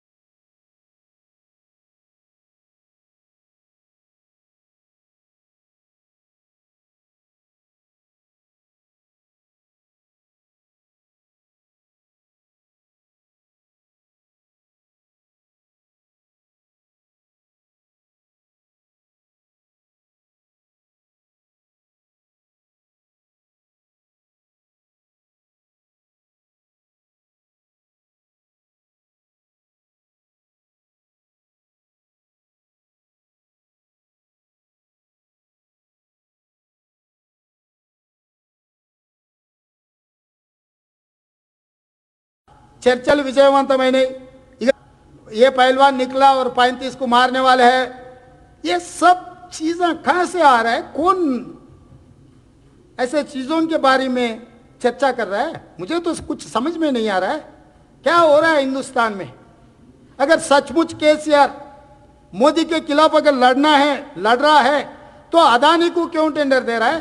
चर्चल विजयवंतमैनाई. ये पहलवान निकला और 35 को मारने वाले हैं. ये सब चीज़ें कहाँ से आ रहा है? कौन ऐसे चीज़ों के बारे में चर्चा कर रहा है? मुझे तो कुछ समझ में नहीं आ रहा है क्या हो रहा है हिंदुस्तान में. अगर सचमुच केसीआर मोदी के खिलाफ अगर लड़ रहा है तो अदानी को क्यों टेंडर दे रहा है?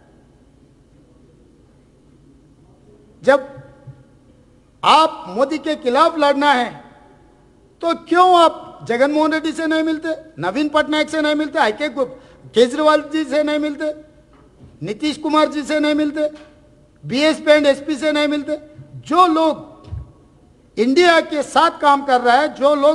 जब आप मोदी के खिलाफ लड़ना है तो क्यों आप जगनमोहन रेड्डी से नहीं मिलते, नवीन पटनायक से नहीं मिलते, आईके केजरीवाल जी से नहीं मिलते, नीतीश कुमार जी से नहीं मिलते, बीएसपी एंड एसपी से नहीं मिलते? जो लोग इंडिया के साथ काम कर रहा है, जो लोग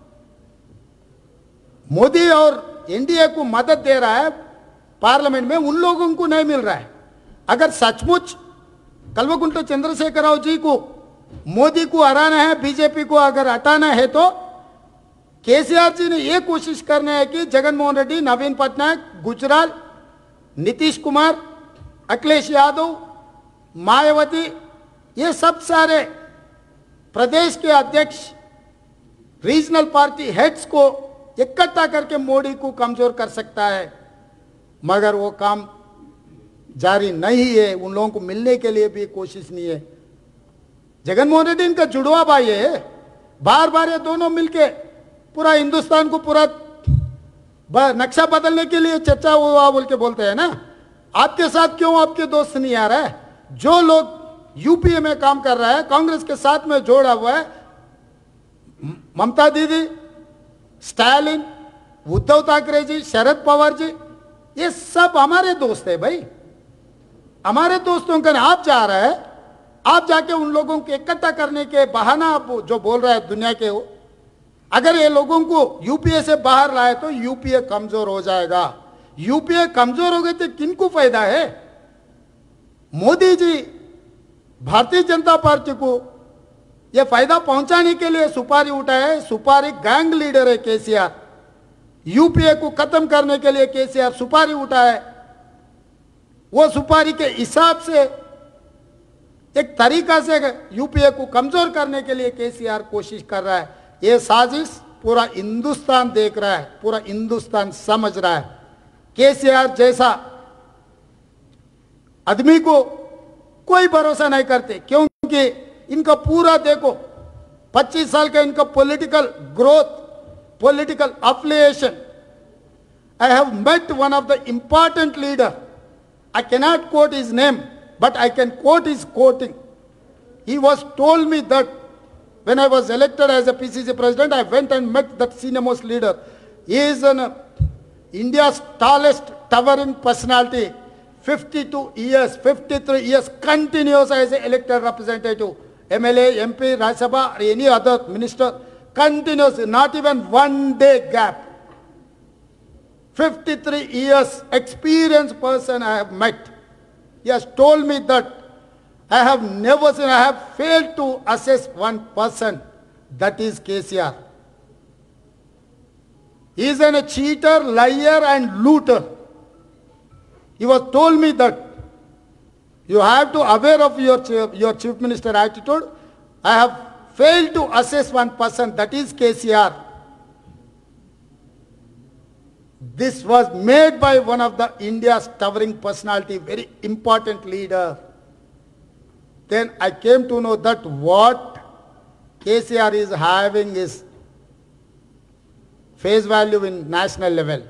मोदी और एनडीए को मदद दे रहा है पार्लियामेंट में, उन लोगों को नहीं मिल रहा है. अगर सचमुच कल्वकुंट्ला चंद्रशेखर जी को मोदी को हराना है, बीजेपी को अगर हटाना है तो केसीआर जी ने यह कोशिश करना है कि जगनमोहन रेड्डी, नवीन पटनायक, गुजराल, नीतीश कुमार, अखिलेश यादव, मायावती, ये सब सारे प्रदेश के अध्यक्ष, रीजनल पार्टी हेड्स को इकट्ठा करके मोदी को कमजोर कर सकता है. मगर वो काम जारी नहीं है. उन लोगों को मिलने के लिए भी कोशिश नहीं है. जगनमोहन रेड्डी इनका जुड़वा भाई है. बार बार ये दोनों मिलके पूरा हिंदुस्तान को पूरा नक्शा बदलने के लिए चर्चा हुआ बोल के बोलते हैं ना. आपके साथ क्यों आपके दोस्त नहीं आ रहा है? जो लोग यूपीए में काम कर रहा है, कांग्रेस के साथ में जोड़ा हुआ है, ममता दीदी, स्टालिन, उद्धव ठाकरे जी, शरद पवार जी, ये सब हमारे दोस्त है भाई. हमारे दोस्तों का आप जा रहा है, आप जाके उन लोगों को इकट्ठा करने के बहाना आप जो बोल रहा है दुनिया के हो. अगर ये लोगों को यूपीए से बाहर लाए तो यूपीए कमजोर हो जाएगा. यूपीए कमजोर हो गए तो किनको फायदा है? मोदी जी भारतीय जनता पार्टी को ये फायदा पहुंचाने के लिए सुपारी उठाए. सुपारी गैंग लीडर है केसीआर. यूपीए को खत्म करने के लिए केसीआर सुपारी उठाए. वो सुपारी के हिसाब से एक तरीका से यूपीए को कमजोर करने के लिए केसीआर कोशिश कर रहा है. ये साजिश पूरा हिंदुस्तान देख रहा है, पूरा हिंदुस्तान समझ रहा है. केसीआर जैसा आदमी को कोई भरोसा नहीं करते, क्योंकि इनका पूरा देखो 25 साल का इनका political growth, political affiliation. I have met one of the important leader. I cannot quote his name, but I can quote his quoting. He was told me that when I was elected as a PCC president, I went and met that senior most leader. He is India's tallest towering personality. 52 years, 53 years continuous as an elected representative, MLA, MP, Rajya Sabha, or any other minister, continuous, not even one day gap. 53 years experienced person I have met. He has told me that I have never seen, I have failed to assess one person, that is KCR. He is a cheater, liar and looter. He was told me that you have to aware of your chief minister attitude. I have failed to assess one person, that is KCR. This was made by one of the India's towering personality, very important leader. Then I came to know that what KCR is having is face value in national level.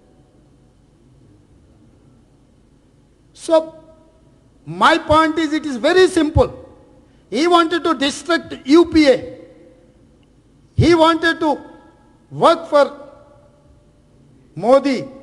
So my point is, it is very simple. He wanted to distract UPA. He wanted to work for Modi.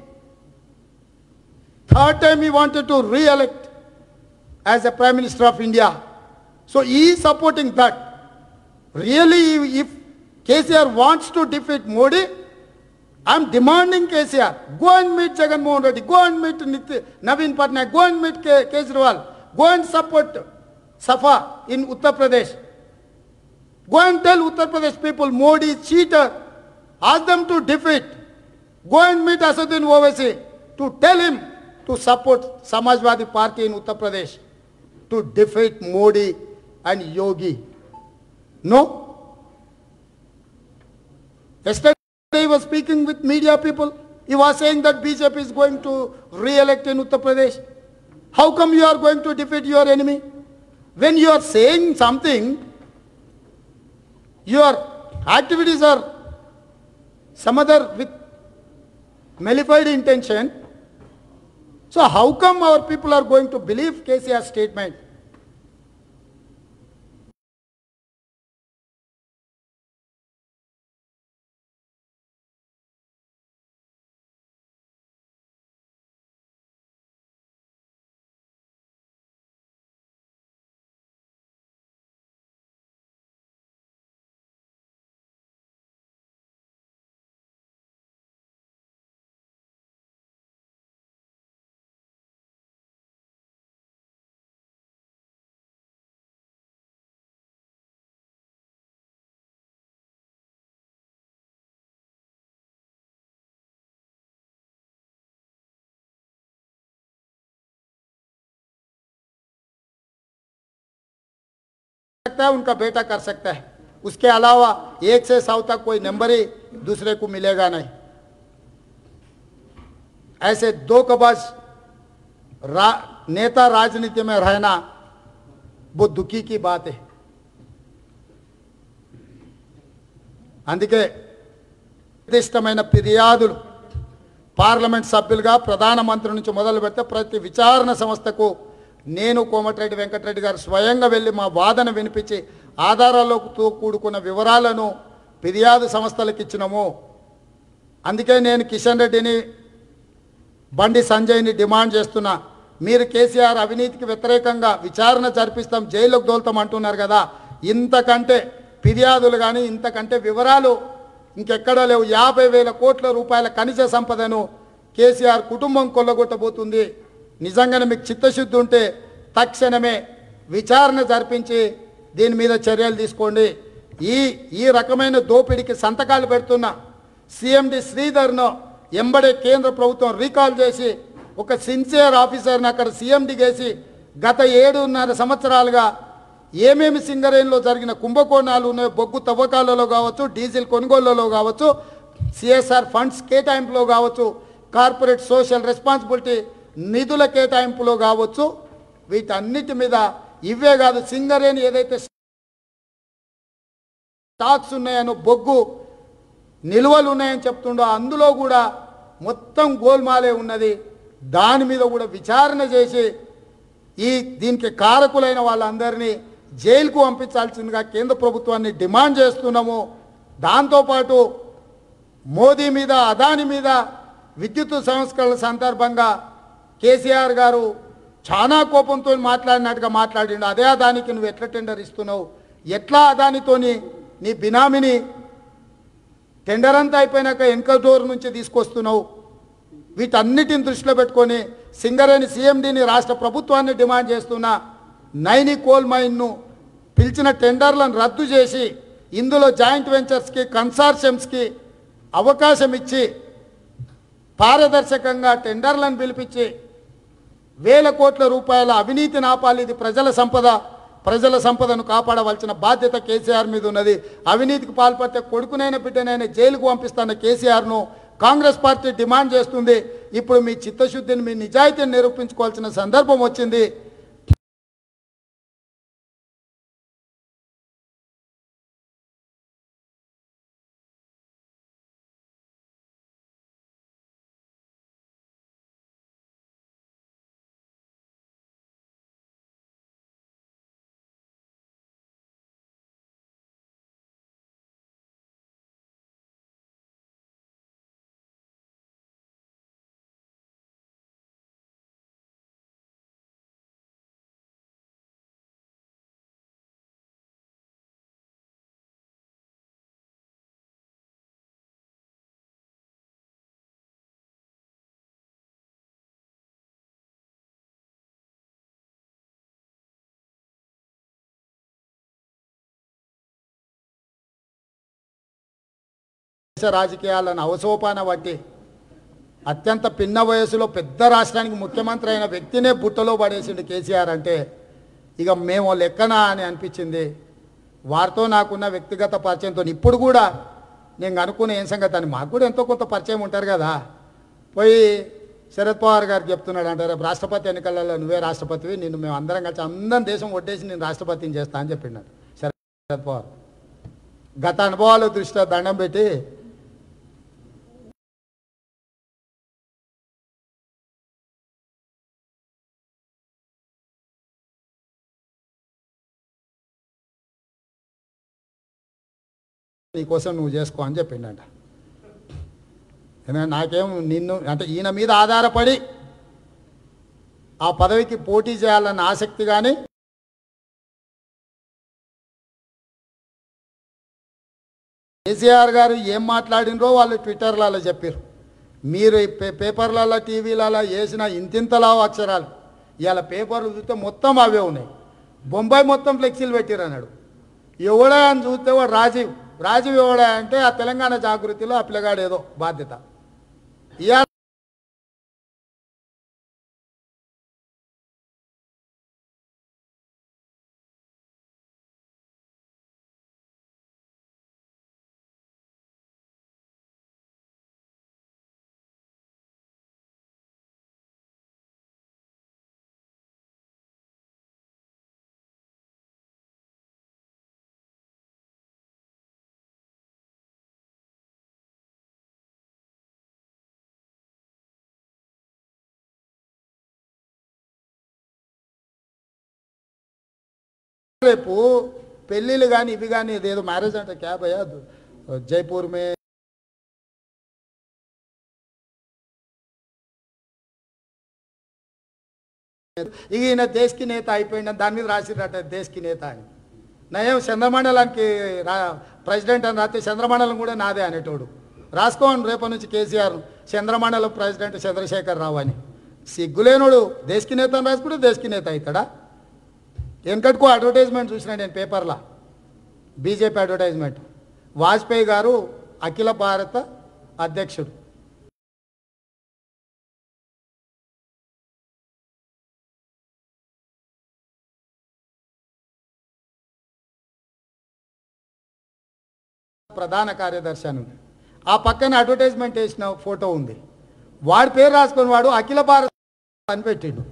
Third time he wanted to re-elect as a Prime Minister of India. So he is supporting that. Really, if KCR wants to defeat Modi, I am demanding KCR, go and meet Jagan Mohan Reddy, go and meet Naveen Patnaik, go and meet Kejriwal, go and support Safa in Uttar Pradesh. Go and tell Uttar Pradesh people Modi is cheater. Ask them to defeat. Go and meet Asaduddin Owaisi to tell him to support Samajwadi Party in Uttar Pradesh to defeat Modi and Yogi. No? Yesterday he was speaking with media people. He was saying that BJP is going to re-elect in Uttar Pradesh. How come you are going to defeat your enemy? When you are saying something, your activities are some other with malified intention. So how come our people are going to believe KCR's statement? उनका बेटा कर सकता है, उसके अलावा 1 से 100 तक कोई नंबर ही दूसरे को मिलेगा नहीं। ऐसे दो कबाज नेता राजनीति में रहना बहुत दुखी की बात है। అందుకే నిర్దిష్టమైన ఫిర్యాదులు పార్లమెంట్ సభ్యులుగా ప్రధానమంత్రి నుంచి మొదలు పెడితే ప్రతి విచారణ సంస్థకు నేను కోమటిరెడ్డి వెంకటరెడ్డి గారు స్వయంగా వెళ్ళి మా వాదన వినిపించి ఆధారాలతో కూడుకున్న వివరాలను ఫిర్యాదు సంస్థలకు ఇచ్చినాము। అందుకే నేను కిషన్ రెడ్డిని బండి సంజయ్ని డిమాండ్ చేస్తున్నా, మీరు కేసీఆర్ అవినీతికి వ్యతిరేకంగా విచారణ జరిపిస్తాం, జైలుకు దోల్తాం అంటున్నారు కదా, ఇంతకంటే ఫిర్యాదులు కానీ ఇంతకంటే వివరాలు ఇంకెక్కడా లేవు। 50,000 కోట్ల రూపాయల ఖనిజ సంపదను కేసీఆర్ కుటుంబం కొల్లగొట్టబోతుంది। నిజంగానే మీకు చిత్తశుద్ధి ఉంటే తక్షణమే విచారణ జరిపించి దీని మీద చర్యలు తీసుకోండి। ఈ రకమైన దోపిడీకి సంతకాలు పెడుతున్న సిఎండి శ్రీధర్ను ఎంబడే కేంద్ర ప్రభుత్వం రీకాల్ చేసి ఒక సిన్సియర్ ఆఫీసర్ని అక్కడ సిఎండి చేసి గత 7.5 సంవత్సరాలుగా ఏమేమి సింగరేణిలో జరిగిన కుంభకోణాలు ఉన్నాయో, బొగ్గు తవ్వకాలలో కావచ్చు, డీజిల్ కొనుగోళ్లలో కావచ్చు, సిఎస్ఆర్ ఫండ్స్ కేటాయింపులో కావచ్చు, కార్పొరేట్ సోషల్ రెస్పాన్సిబిలిటీ నిధుల కేటాయింపులో కావచ్చు, వీటన్నిటి మీద ఇవే కాదు సింగరేణి ఏదైతే స్టాక్స్ ఉన్నాయనో, బొగ్గు నిల్వలు ఉన్నాయని చెప్తుండో అందులో కూడా మొత్తం గోల్మాలే ఉన్నది। దాని మీద కూడా విచారణ చేసి దీనికి కారకులైన వాళ్ళందరినీ జైలుకు పంపించాల్సిందిగా కేంద్ర ప్రభుత్వాన్ని డిమాండ్ చేస్తున్నాము। దాంతోపాటు మోదీ మీద, అదాని మీద విద్యుత్ సంస్కరణల సందర్భంగా కేసీఆర్ గారు చాలా కోపంతో మాట్లాడినట్టుగా మాట్లాడిండు। అదే అదానికి నువ్వు ఎట్లా టెండర్ ఇస్తున్నావు, ఎట్లా అదానితోని నీ బినామీని టెండర్ అంతా అయిపోయినాక వెనక డోర్ నుంచి తీసుకొస్తున్నావు, వీటన్నిటిని దృష్టిలో పెట్టుకొని సింగరేణి సీఎండీని రాష్ట్ర ప్రభుత్వాన్ని డిమాండ్ చేస్తున్న నైని కోల్ మైన్ను పిలిచిన టెండర్లను రద్దు చేసి ఇందులో జాయింట్ వెంచర్స్కి కన్సార్షియమ్స్కి అవకాశం ఇచ్చి పారదర్శకంగా టెండర్లను పిలిపించి వేల కోట్ల రూపాయల అవినీతిని ఆపాలి. ఇది ప్రజల సంపదను కాపాడవలసిన బాధ్యత కేసీఆర్ మీద ఉన్నది. అవినీతికి పాల్పడితే కొడుకునైన బిడ్డనైనా జైలుకు పంపిస్తున్న కేసీఆర్ను కాంగ్రెస్ పార్టీ డిమాండ్ చేస్తుంది. ఇప్పుడు మీ చిత్తశుద్ధిని మీ నిజాయితీని నిరూపించుకోవాల్సిన సందర్భం వచ్చింది. రాజకీయాలను అవసోపాన బట్టి అత్యంత పిన్న వయసులో పెద్ద రాష్ట్రానికి ముఖ్యమంత్రి అయిన వ్యక్తినే బుట్టలో పడేసిండు కేసీఆర్ అంటే ఇక మేము లెక్కనా అని అనిపించింది. వారితో నాకున్న వ్యక్తిగత పరిచయంతో ఇప్పుడు కూడా నేను అనుకునే ఏం సంగతి అని మాకు కూడా ఎంతో కొంత పరిచయం ఉంటారు కదా. పోయి శరద్ పవార్ గారు చెప్తున్నాడు అంటారు, రాష్ట్రపతి ఎన్నికలలో నువ్వే రాష్ట్రపతివి, నిన్ను మేము అందరం కలిసి అందరం దేశం కొట్టేసి నేను రాష్ట్రపతిని చేస్తా అని చెప్పినాడు శరద్ పవార్. గత అనుభవాల దృష్ట్యా దండం పెట్టి నీకోసం నువ్వు చేసుకో అని చెప్పిండట. నాకేం నిన్ను అంటే ఈయన మీద ఆధారపడి ఆ పదవికి పోటీ చేయాలన్న ఆసక్తి కానీ కేసీఆర్ గారు ఏం మాట్లాడినరో వాళ్ళు ట్విట్టర్లలో చెప్పారు. మీరు పేపర్లలో టీవీలలో వేసిన ఇంతింతలా అక్షరాలు ఇవాళ పేపర్లు చూస్తే మొత్తం అవే ఉన్నాయి. బొంబాయి మొత్తం ఫ్లెక్సీలు పెట్టిరు అన్నాడు. ఎవడా అని చూస్తే వాడు రాజీవ్ ఎవడా అంటే ఆ తెలంగాణ జాగృతిలో ఆ పిల్లగాడు ఏదో బాధ్యత. ఇవాళ రేపు పెళ్ళిళ్ళు కానీ ఇవి కానీ ఇదేదో మ్యారేజ్ అంటే క్యాబ్ అయ్యా జైపూర్ మే ఈయన దేశకి నేత అయిపోయింది దాని మీద రాసిరట దేశకి నేత అని. నయం చంద్రమండలానికి ప్రెసిడెంట్ అని రాస్తే చంద్రమండలం కూడా నాదే అనేటోడు. రాసుకోండి రేపటి నుంచి కేసీఆర్ చంద్రమండలం ప్రెసిడెంట్ చంద్రశేఖర్ రావు అని. సిగ్గులేనోడు దేశకి నేత అని రాసుకుంటే దేశకి నేత అవుతాడా? వెనకటికో అడ్వర్టైజ్మెంట్ చూసిన నేను పేపర్లో, బీజేపీ అడ్వర్టైజ్మెంట్, వాజ్పేయి గారు అఖిల భారత అధ్యక్షుడు. ప్రధాన కార్యదర్శి అని ఉంది. ఆ పక్కన అడ్వర్టైజ్మెంట్ వేసిన ఫోటో ఉంది. వాడి పేరు రాసుకొని వాడు అఖిల భారత అని పెట్టిండు.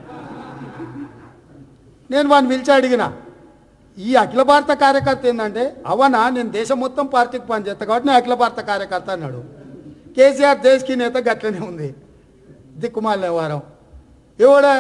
నేను వాడిని పిలిచి అడిగిన, ఈ అఖిల భారత కార్యకర్త ఏంటంటే, అవనా నేను దేశం మొత్తం పార్టీకి పనిచేస్తా కాబట్టి నేను అఖిల భారత కార్యకర్త అన్నాడు. కేసీఆర్ దేశకి నేత గట్లనే ఉంది. దిక్కుమాల వారం ఎవడా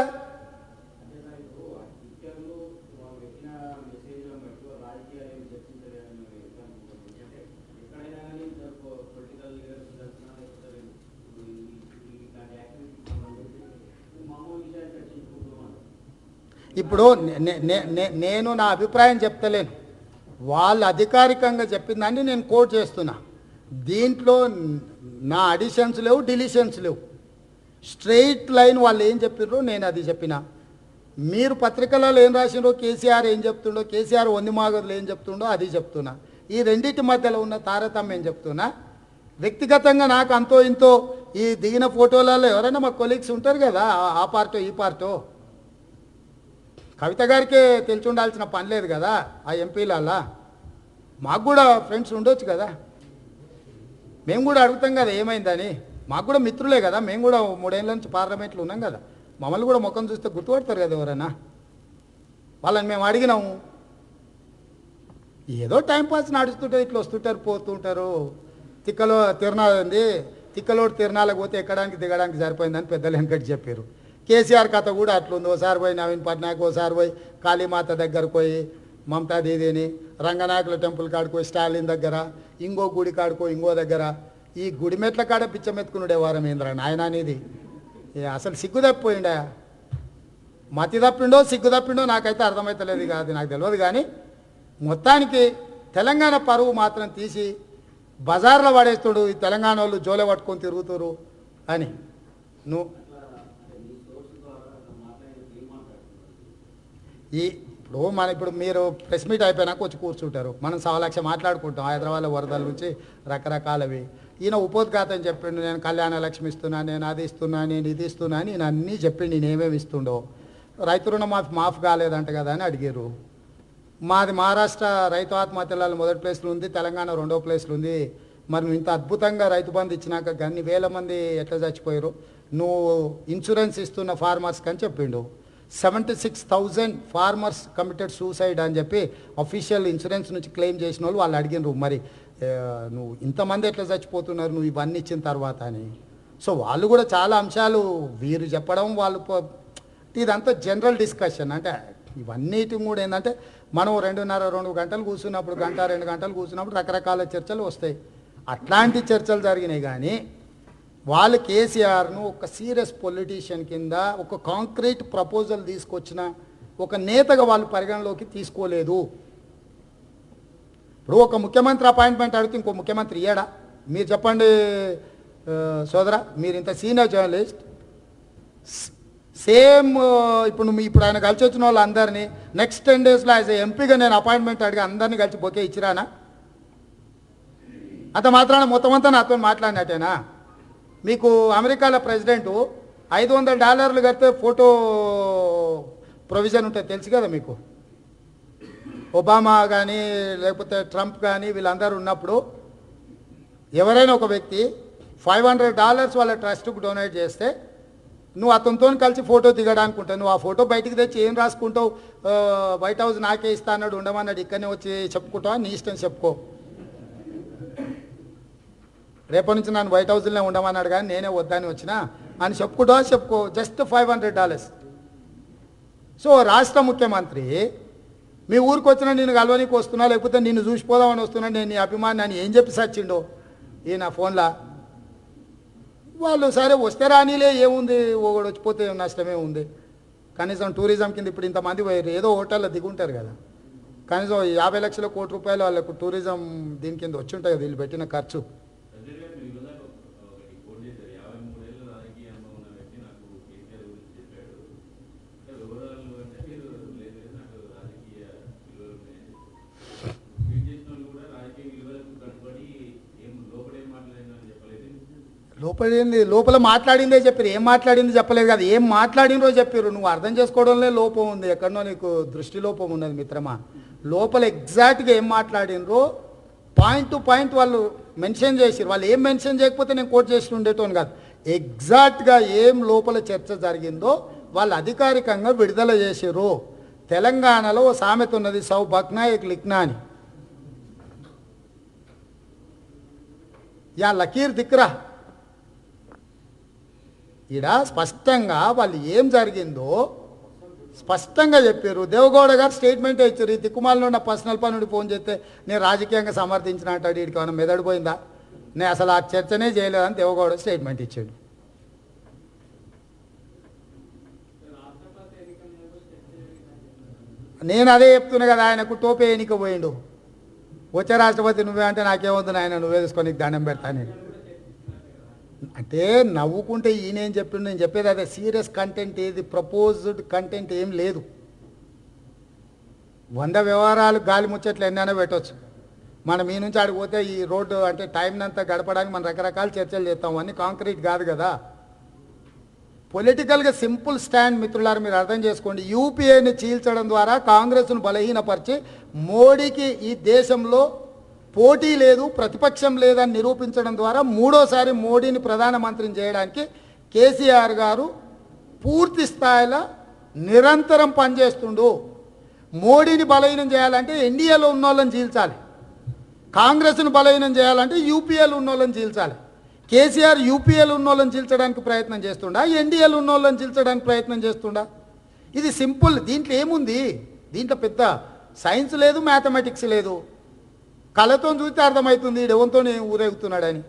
ఇప్పుడు నేను నా అభిప్రాయం చెప్తలేను, వాళ్ళు అధికారికంగా చెప్పిన దాన్ని నేను కోట్ చేస్తున్నా. దీంట్లో నా అడిషన్స్ లేవు, డిలీషన్స్ లేవు. స్ట్రెయిట్ లైన్ వాళ్ళు ఏం చెప్పిర్రో నేను అది చెప్పిన. మీరు పత్రికలలో ఏం రాసిండ్రో, కేసీఆర్ ఏం చెప్తుండో, కేసీఆర్ వంది మాగదులు ఏం చెప్తుండో అది చెప్తున్నా. ఈ రెండింటి మధ్యలో ఉన్న తారతమ్యం చెప్తున్నా. వ్యక్తిగతంగా నాకు అంతో ఇంతో ఈ దిగిన ఫోటోలలో ఎవరైనా మా కొలీగ్స్ ఉంటారు కదా, ఆ పార్టో ఈ పార్టో. కవిత గారికే తెలిసి ఉండాల్సిన పని లేదు కదా, ఆ ఎంపీలలా మాకు కూడా ఫ్రెండ్స్ ఉండొచ్చు కదా. మేము కూడా అడుగుతాం కదా ఏమైందని. మాకు కూడా మిత్రులే కదా, మేము కూడా 3 ఏళ్ళ నుంచి పార్లమెంట్లో ఉన్నాం కదా. మమ్మల్ని కూడా ముఖం చూస్తే గుర్తుపడతారు కదా ఎవరైనా. వాళ్ళని మేము అడిగినాము. ఏదో టైంపాస్ నడుస్తుంటారు, ఇట్లా వస్తుంటారు పోతుంటారు. తిక్కలో తిరణాలంది, తిక్కలోడు తిరణాలకు పోతే ఎక్కడానికి దిగడానికి సరిపోయిందని పెద్దలు వెనకటి చెప్పారు. కేసీఆర్ కథ కూడా అట్లుంది. ఓసారి పోయి నవీన్ పట్నాయక్, ఓసారి పోయి కాళీమాత దగ్గరకు పోయి మమతా దీదీని, రంగనాయకుల టెంపుల్ కాడుకో స్టాలిన్ దగ్గర, ఇంకో గుడి కాడుకో ఇంకో దగ్గర. ఈ గుడి మెట్ల కాడ పిచ్చమెత్తుకునుడే వారం ఏంద్రా నాయన అనేది. అసలు సిగ్గు తప్పిపోయిండా, మతి తప్పిండో సిగ్గు తప్పిండో నాకైతే అర్థమవుతలేదు కాదు, నాకు తెలియదు. కానీ మొత్తానికి తెలంగాణ పరువు మాత్రం తీసి బజార్లో పడేస్తుడు. ఈ తెలంగాణ వాళ్ళు జోలే పట్టుకొని తిరుగుతురు అని. నువ్వు ఇప్పుడు మీరు ప్రెస్ మీట్ అయిపోయినాక వచ్చి కూర్చుంటారు, మనం 1,00,000 మాట్లాడుకుంటాం హైదరాబాద్లో వరదల నుంచి రకరకాలవి. ఈయన ఉపోద్ఘాతం చెప్పిండు, నేను కళ్యాణ లక్ష్మి ఇస్తున్నా, నేను అది ఇస్తున్నా, నేను ఇది ఇస్తున్నా అని ఈయన అన్నీ చెప్పిండు. నేనేమేమి ఇస్తుండో. రైతు రుణమాఫీ మాఫ్ కాలేదంట కదా అని అడిగారు. మాది మహారాష్ట్ర రైతు ఆత్మహత్యలలో మొదటి ప్లేస్లో ఉంది, తెలంగాణ 2వ ప్లేస్లో ఉంది. మరి నువ్వు ఇంత అద్భుతంగా రైతు బంధు ఇచ్చినాక అన్ని వేల మంది ఎట్లా చచ్చిపోయారు, నువ్వు ఇన్సూరెన్స్ ఇస్తున్న ఫార్మర్స్కి అని చెప్పిండు. 76,000 ఫార్మర్స్ కమిటెడ్ సూసైడ్ అని చెప్పి అఫీషియల్ ఇన్సూరెన్స్ నుంచి క్లెయిమ్ చేసిన వాళ్ళు అడిగినారు, మరి నువ్వు ఇంతమంది ఎట్లా చచ్చిపోతున్నారు నువ్వు ఇవన్నీ ఇచ్చిన తర్వాత అని. సో వాళ్ళు కూడా చాలా అంశాలు వీరు చెప్పడం, వాళ్ళు ఇదంతా జనరల్ డిస్కషన్. అంటే ఇవన్నిటి కూడా ఏంటంటే మనం 2 గంటలు కూర్చున్నప్పుడు, 1-2 గంటలు కూర్చున్నప్పుడు రకరకాల చర్చలు వస్తాయి. అట్లాంటి చర్చలు జరిగినాయి. కానీ వాళ్ళు కేసీఆర్ను ఒక సీరియస్ పొలిటీషియన్ కింద, ఒక కాంక్రీట్ ప్రపోజల్ తీసుకొచ్చిన ఒక నేతగా వాళ్ళు పరిగణలోకి తీసుకోలేదు. ఇప్పుడు ఒక ముఖ్యమంత్రి అపాయింట్మెంట్ అడిగితే ఇంకో ముఖ్యమంత్రి ఇయ్యాడా? మీరు చెప్పండి సోదరా, మీరు ఇంత సీనియర్ జర్నలిస్ట్. సేమ్ ఇప్పుడు ఆయన కలిసి వచ్చిన వాళ్ళందరినీ నెక్స్ట్ 10 డేస్లో యాజ్ ఎంపీగా నేను అపాయింట్మెంట్ అడిగి అందరినీ కలిసి బొకే ఇచ్చిరానా? అంత మాత్రాన మొత్తం అంతా నాతో మాట్లాడినట్టేనా? మీకు అమెరికాలో ప్రెసిడెంటు $500 కడితే ఫోటో ప్రొవిజన్ ఉంటుంది తెలుసు కదా మీకు. ఒబామా కానీ లేకపోతే ట్రంప్ కానీ వీళ్ళందరూ ఉన్నప్పుడు ఎవరైనా ఒక వ్యక్తి $500 వాళ్ళ ట్రస్ట్కు డొనేట్ చేస్తే నువ్వు అతనితో కలిసి ఫోటో దిగడానికి ఉంటావు. నువ్వు ఆ ఫోటో బయటికి తెచ్చి ఏం రాసుకుంటావు, వైట్ హౌస్ నాకే ఇస్తా అన్నాడు, ఉండమన్నాడు, ఇక్కడనే వచ్చి చెప్పుకుంటావా, నీ ఇష్టం చెప్పుకో. రేపటి నుంచి నన్ను వైట్ హౌస్లోనే ఉండమన్నాడు కానీ నేనే వద్దని వచ్చినా అని చెప్పుకుంటావా, చెప్పుకో. జస్ట్ $500. సో రాష్ట్ర ముఖ్యమంత్రి మీ ఊరికి వచ్చినా నేను కలవనీకి వస్తున్నా, లేకపోతే నిన్ను చూసిపోదామని వస్తున్నా, నేను నీ అభిమాని అని ఏం చెప్పి సచ్చిండో ఈయన ఫోన్లో. వాళ్ళు సరే వస్తే రానిలే, ఏముంది, ఒకడు వచ్చిపోతే నష్టమే ఉంది. కనీసం టూరిజం కింద ఇప్పుడు ఇంతమంది పోయారు, ఏదో హోటల్లో దిగుంటారు కదా, కనీసం 50 లక్షల కోటి రూపాయలు వాళ్ళకు టూరిజం దీని కింద వచ్చి ఉంటాయి కదా వీళ్ళు పెట్టిన ఖర్చు. లోపల మాట్లాడిందే చెప్పారు, ఏం మాట్లాడింది చెప్పలేదు కదా. ఏం మాట్లాడినరో చెప్పారు, నువ్వు అర్థం చేసుకోవడంలో లోపం ఉంది, ఎక్కడనో నీకు దృష్టి లోపం ఉన్నది మిత్రమా. లోపల ఎగ్జాక్ట్గా ఏం మాట్లాడినరో పాయింట్ టు పాయింట్ వాళ్ళు మెన్షన్ చేసారు. వాళ్ళు ఏం మెన్షన్ చేయకపోతే నేను కోట్ చేసి ఉండేటోని కాదు. ఎగ్జాక్ట్గా ఏం లోపల చర్చ జరిగిందో వాళ్ళు అధికారికంగా విడుదల చేసారు. తెలంగాణలో ఓ సామెత ఉన్నది, సౌ బక్నా ఏక్ లిఖ్నా అని. యా లకీర్ దిక్రా. ఈడ స్పష్టంగా వాళ్ళు ఏం జరిగిందో స్పష్టంగా చెప్పారు. దేవగౌడ గారు స్టేట్మెంట్ ఇచ్చారు. ఈ దిక్కుమాలలో ఉన్న పర్సనల్ పని నుండి ఫోన్ చేస్తే నేను రాజకీయంగా సమర్థించిన అంటాడు, వీడికి ఏమైనా మెదడిపోయిందా, నేను అసలు ఆ చర్చనే చేయలేదని దేవగౌడ స్టేట్మెంట్ ఇచ్చాడు. నేను అదే చెప్తున్నా కదా, ఆయనకు టోపే ఎన్నిక పోయిండు. వచ్చే రాష్ట్రపతి నువ్వే అంటే నాకేమవుతుంది, ఆయన నువ్వే తీసుకొని దండం పెడతా నేను. అంటే నవ్వుకుంటే ఈయనేం చెప్పిండు, నేను చెప్పేది అదే. సీరియస్ కంటెంట్ ఏది, ప్రపోజ్డ్ కంటెంట్ ఏం లేదు. 100 వ్యవహారాలు గాలి ముచ్చట్లు ఎన్నైనా పెట్టవచ్చు. మనం మీ నుంచి ఆడిపోతే ఈ రోడ్డు అంటే టైంనంతా గడపడానికి మనం రకరకాల చర్చలు చేస్తాం. అన్నీ కాంక్రీట్ కాదు కదా. పొలిటికల్గా సింపుల్ స్టాండ్ మిత్రులారా, మీరు అర్థం చేసుకోండి. యూపీఏని చీల్చడం ద్వారా కాంగ్రెస్ను బలహీనపరిచి మోడీకి ఈ దేశంలో పోటీ లేదు, ప్రతిపక్షం లేదని నిరూపించడం ద్వారా మూడోసారి మోడీని ప్రధానమంత్రిని చేయడానికి కేసీఆర్ గారు పూర్తి స్థాయిలో నిరంతరం పనిచేస్తుండు. మోడీని బలహీనం చేయాలంటే ఎన్డీఏలో ఉన్న వాళ్ళని చీల్చాలి, కాంగ్రెస్ను బలహీనం చేయాలంటే యూపీఏలో ఉన్న వాళ్ళని చీల్చాలి. కేసీఆర్ యూపీఏలో ఉన్న వాళ్ళని చీల్చడానికి ప్రయత్నం చేస్తుండా, ఎన్డీఏలో ఉన్న వాళ్ళని చీల్చడానికి ప్రయత్నం చేస్తుండా? ఇది సింపుల్. దీంట్లో ఏముంది? దీంట్లో పెద్ద సైన్స్ లేదు, మ్యాథమెటిక్స్ లేదు. కళతో చూస్తే అర్థమవుతుంది ఎవరితో ఊరేగుతున్నాడని.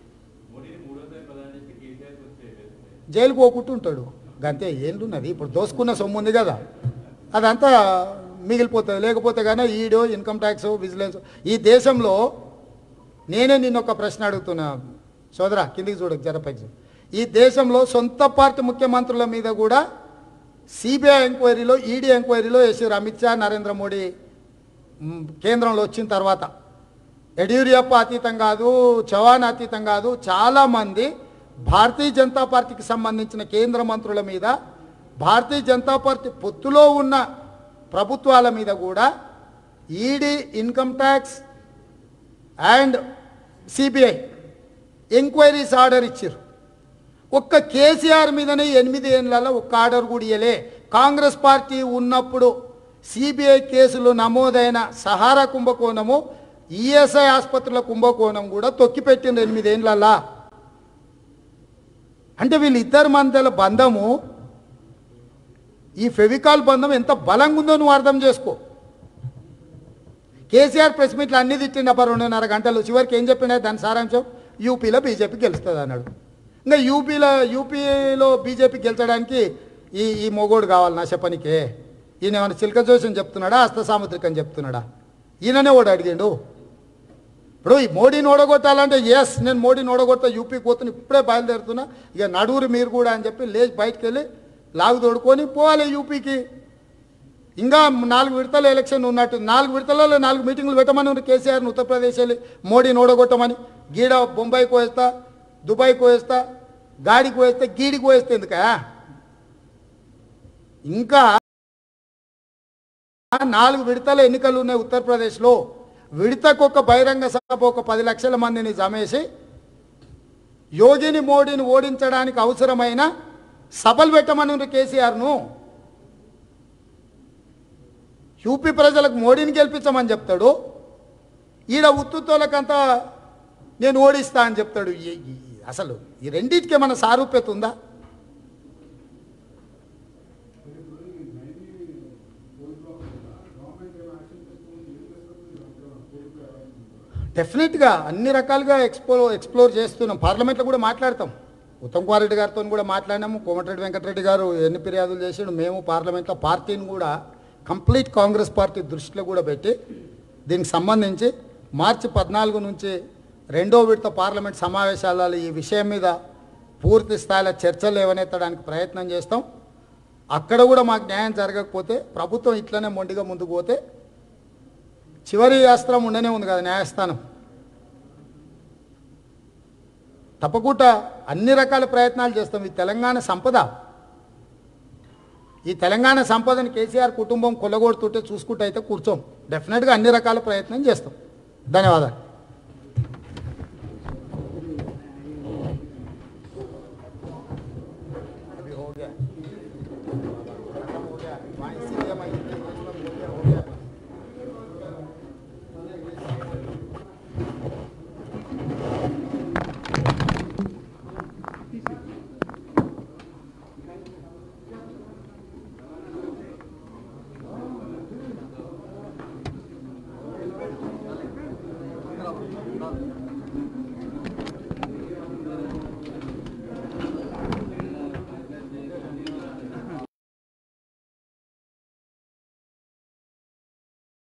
జైలుకు పోకుంటుంటాడు గంతే. ఏంటున్నది? ఇప్పుడు దోసుకున్న సొమ్ము ఉంది కదా, అదంతా మిగిలిపోతుంది. లేకపోతే కానీ ఈడో ఇన్కమ్ ట్యాక్స్, విజిలెన్స్. ఈ దేశంలో నేనే నిన్న ఒక ప్రశ్న అడుగుతున్నా సోదరా, కిందికి చూడకు జరపైకి. ఈ దేశంలో సొంత పార్టీ ముఖ్యమంత్రుల మీద కూడా సిబిఐ ఎంక్వైరీలో, ఈడీ ఎంక్వైరీలో వేసారు. అమిత్ షా, నరేంద్ర మోడీ కేంద్రంలో వచ్చిన తర్వాత యడ్యూరప్ప అతీతం కాదు, చవాన్ అతీతం కాదు, చాలామంది భారతీయ జనతా పార్టీకి సంబంధించిన కేంద్ర మంత్రుల మీద, భారతీయ జనతా పార్టీ పొత్తులో ఉన్న ప్రభుత్వాల మీద కూడా ED, income tax and CBI enquiries order ఇచ్చారు. ఒక్క కేసీఆర్ మీదనే 8 ఏళ్ళలో ఒక్క ఆర్డర్ కూడా ఇయ్యలే. కాంగ్రెస్ పార్టీ ఉన్నప్పుడు సిబిఐ కేసులు నమోదైన సహారా కుంభకోణము, ఈఎస్ఐ ఆసుపత్రుల కుంభకోణం కూడా తొక్కిపెట్టింది 8 ఏళ్ళలా. అంటే వీళ్ళిద్దరి మధ్యల బంధము, ఈ ఫెవికాల్ బంధం ఎంత బలంగా ఉందో నువ్వు అర్థం చేసుకో. కేసీఆర్ ప్రెస్ మీట్లు అన్ని తిట్టిండు అప్ప 2.5 గంటలు. చివరికి ఏం చెప్పిండే దాని సారాంశం? యూపీలో బీజేపీ గెలుస్తుంది అన్నాడు. ఇంకా యూపీలో బీజేపీ గెలిచడానికి ఈ మొగోడు కావాలి నా చెప్పనికే. ఈయన ఏమైనా చిలక జోషిని చెప్తున్నాడా, హస్తసాముద్రికం చెప్తున్నాడా? ఈయననే ఓడి అడిగిండు. ఇప్పుడు ఈ మోడీని ఓడగొట్టాలంటే ఎస్, నేను మోడీని ఓడగొడతా, యూపీకి పోతున్నా, ఇప్పుడే బయలుదేరుతున్నా, ఇక నడువురు మీరు కూడా అని చెప్పి లేచి బయటకు వెళ్ళి లాగు తోడుకొని పోవాలి యూపీకి. ఇంకా 4 విడతల ఎలక్షన్ ఉన్నట్టు 4 విడతలలో 4 మీటింగ్లు పెట్టమని కేసీఆర్ని ఉత్తరప్రదేశ్ వెళ్ళి మోడీని ఓడగొట్టమని. గీడ బొంబాయికి పోయేస్తా, దుబాయ్కి పోయేస్తా, గాడికి పోయేస్తే, గీడికి పోయేస్తే ఎందుక? ఇంకా 4 విడతల ఎన్నికలు ఉన్నాయి ఉత్తరప్రదేశ్లో. విడతకొక బహిరంగ సభ ఒక 10 లక్షల మందిని జమేసి యోగిని మోడీని ఓడించడానికి అవసరమైన సభలు పెట్టమని కేసీఆర్ను. యూపీ ప్రజలకు మోడీని గెలిపించమని చెప్తాడు, ఈడ ఉత్తుతోలకంతా నేను ఓడిస్తా అని చెప్తాడు. అసలు ఈ రెండింటికి ఏమైనా సారూప్యత ఉందా? డెఫినెట్గా అన్ని రకాలుగా ఎక్స్ప్లోర్ చేస్తున్నాం. పార్లమెంట్లో కూడా మాట్లాడతాం. ఉత్తమ్ కుమార్ రెడ్డి గారితో కూడా మాట్లాడినాము. కోమటిరెడ్డి వెంకటరెడ్డి గారు ఎన్ని ఫిర్యాదులు చేసాడు. మేము పార్లమెంట్లో పార్టీని కూడా కంప్లీట్ కాంగ్రెస్ పార్టీ దృష్టిలో కూడా పెట్టి దీనికి సంబంధించి మార్చి 14 నుంచి 2వ విడత పార్లమెంట్ సమావేశాలలో ఈ విషయం మీద పూర్తి స్థాయిలో చర్చలు లేవనెత్తడానికి ప్రయత్నం చేస్తాం. అక్కడ కూడా మాకు న్యాయం జరగకపోతే ప్రభుత్వం ఇట్లనే మొండిగా ముందుకు పోతే చివరి అస్త్రం ఉండనే ఉంది కదా న్యాయస్థానం. తప్పకుండా అన్ని రకాల ప్రయత్నాలు చేస్తాం. ఈ తెలంగాణ సంపద, ఈ తెలంగాణ సంపదని కేసీఆర్ కుటుంబం కొల్లగొడుతుంటే చూసుకుంటూ అయితే కూర్చోం. డెఫినెట్గా అన్ని రకాల ప్రయత్నం చేస్తాం. ధన్యవాదాలు.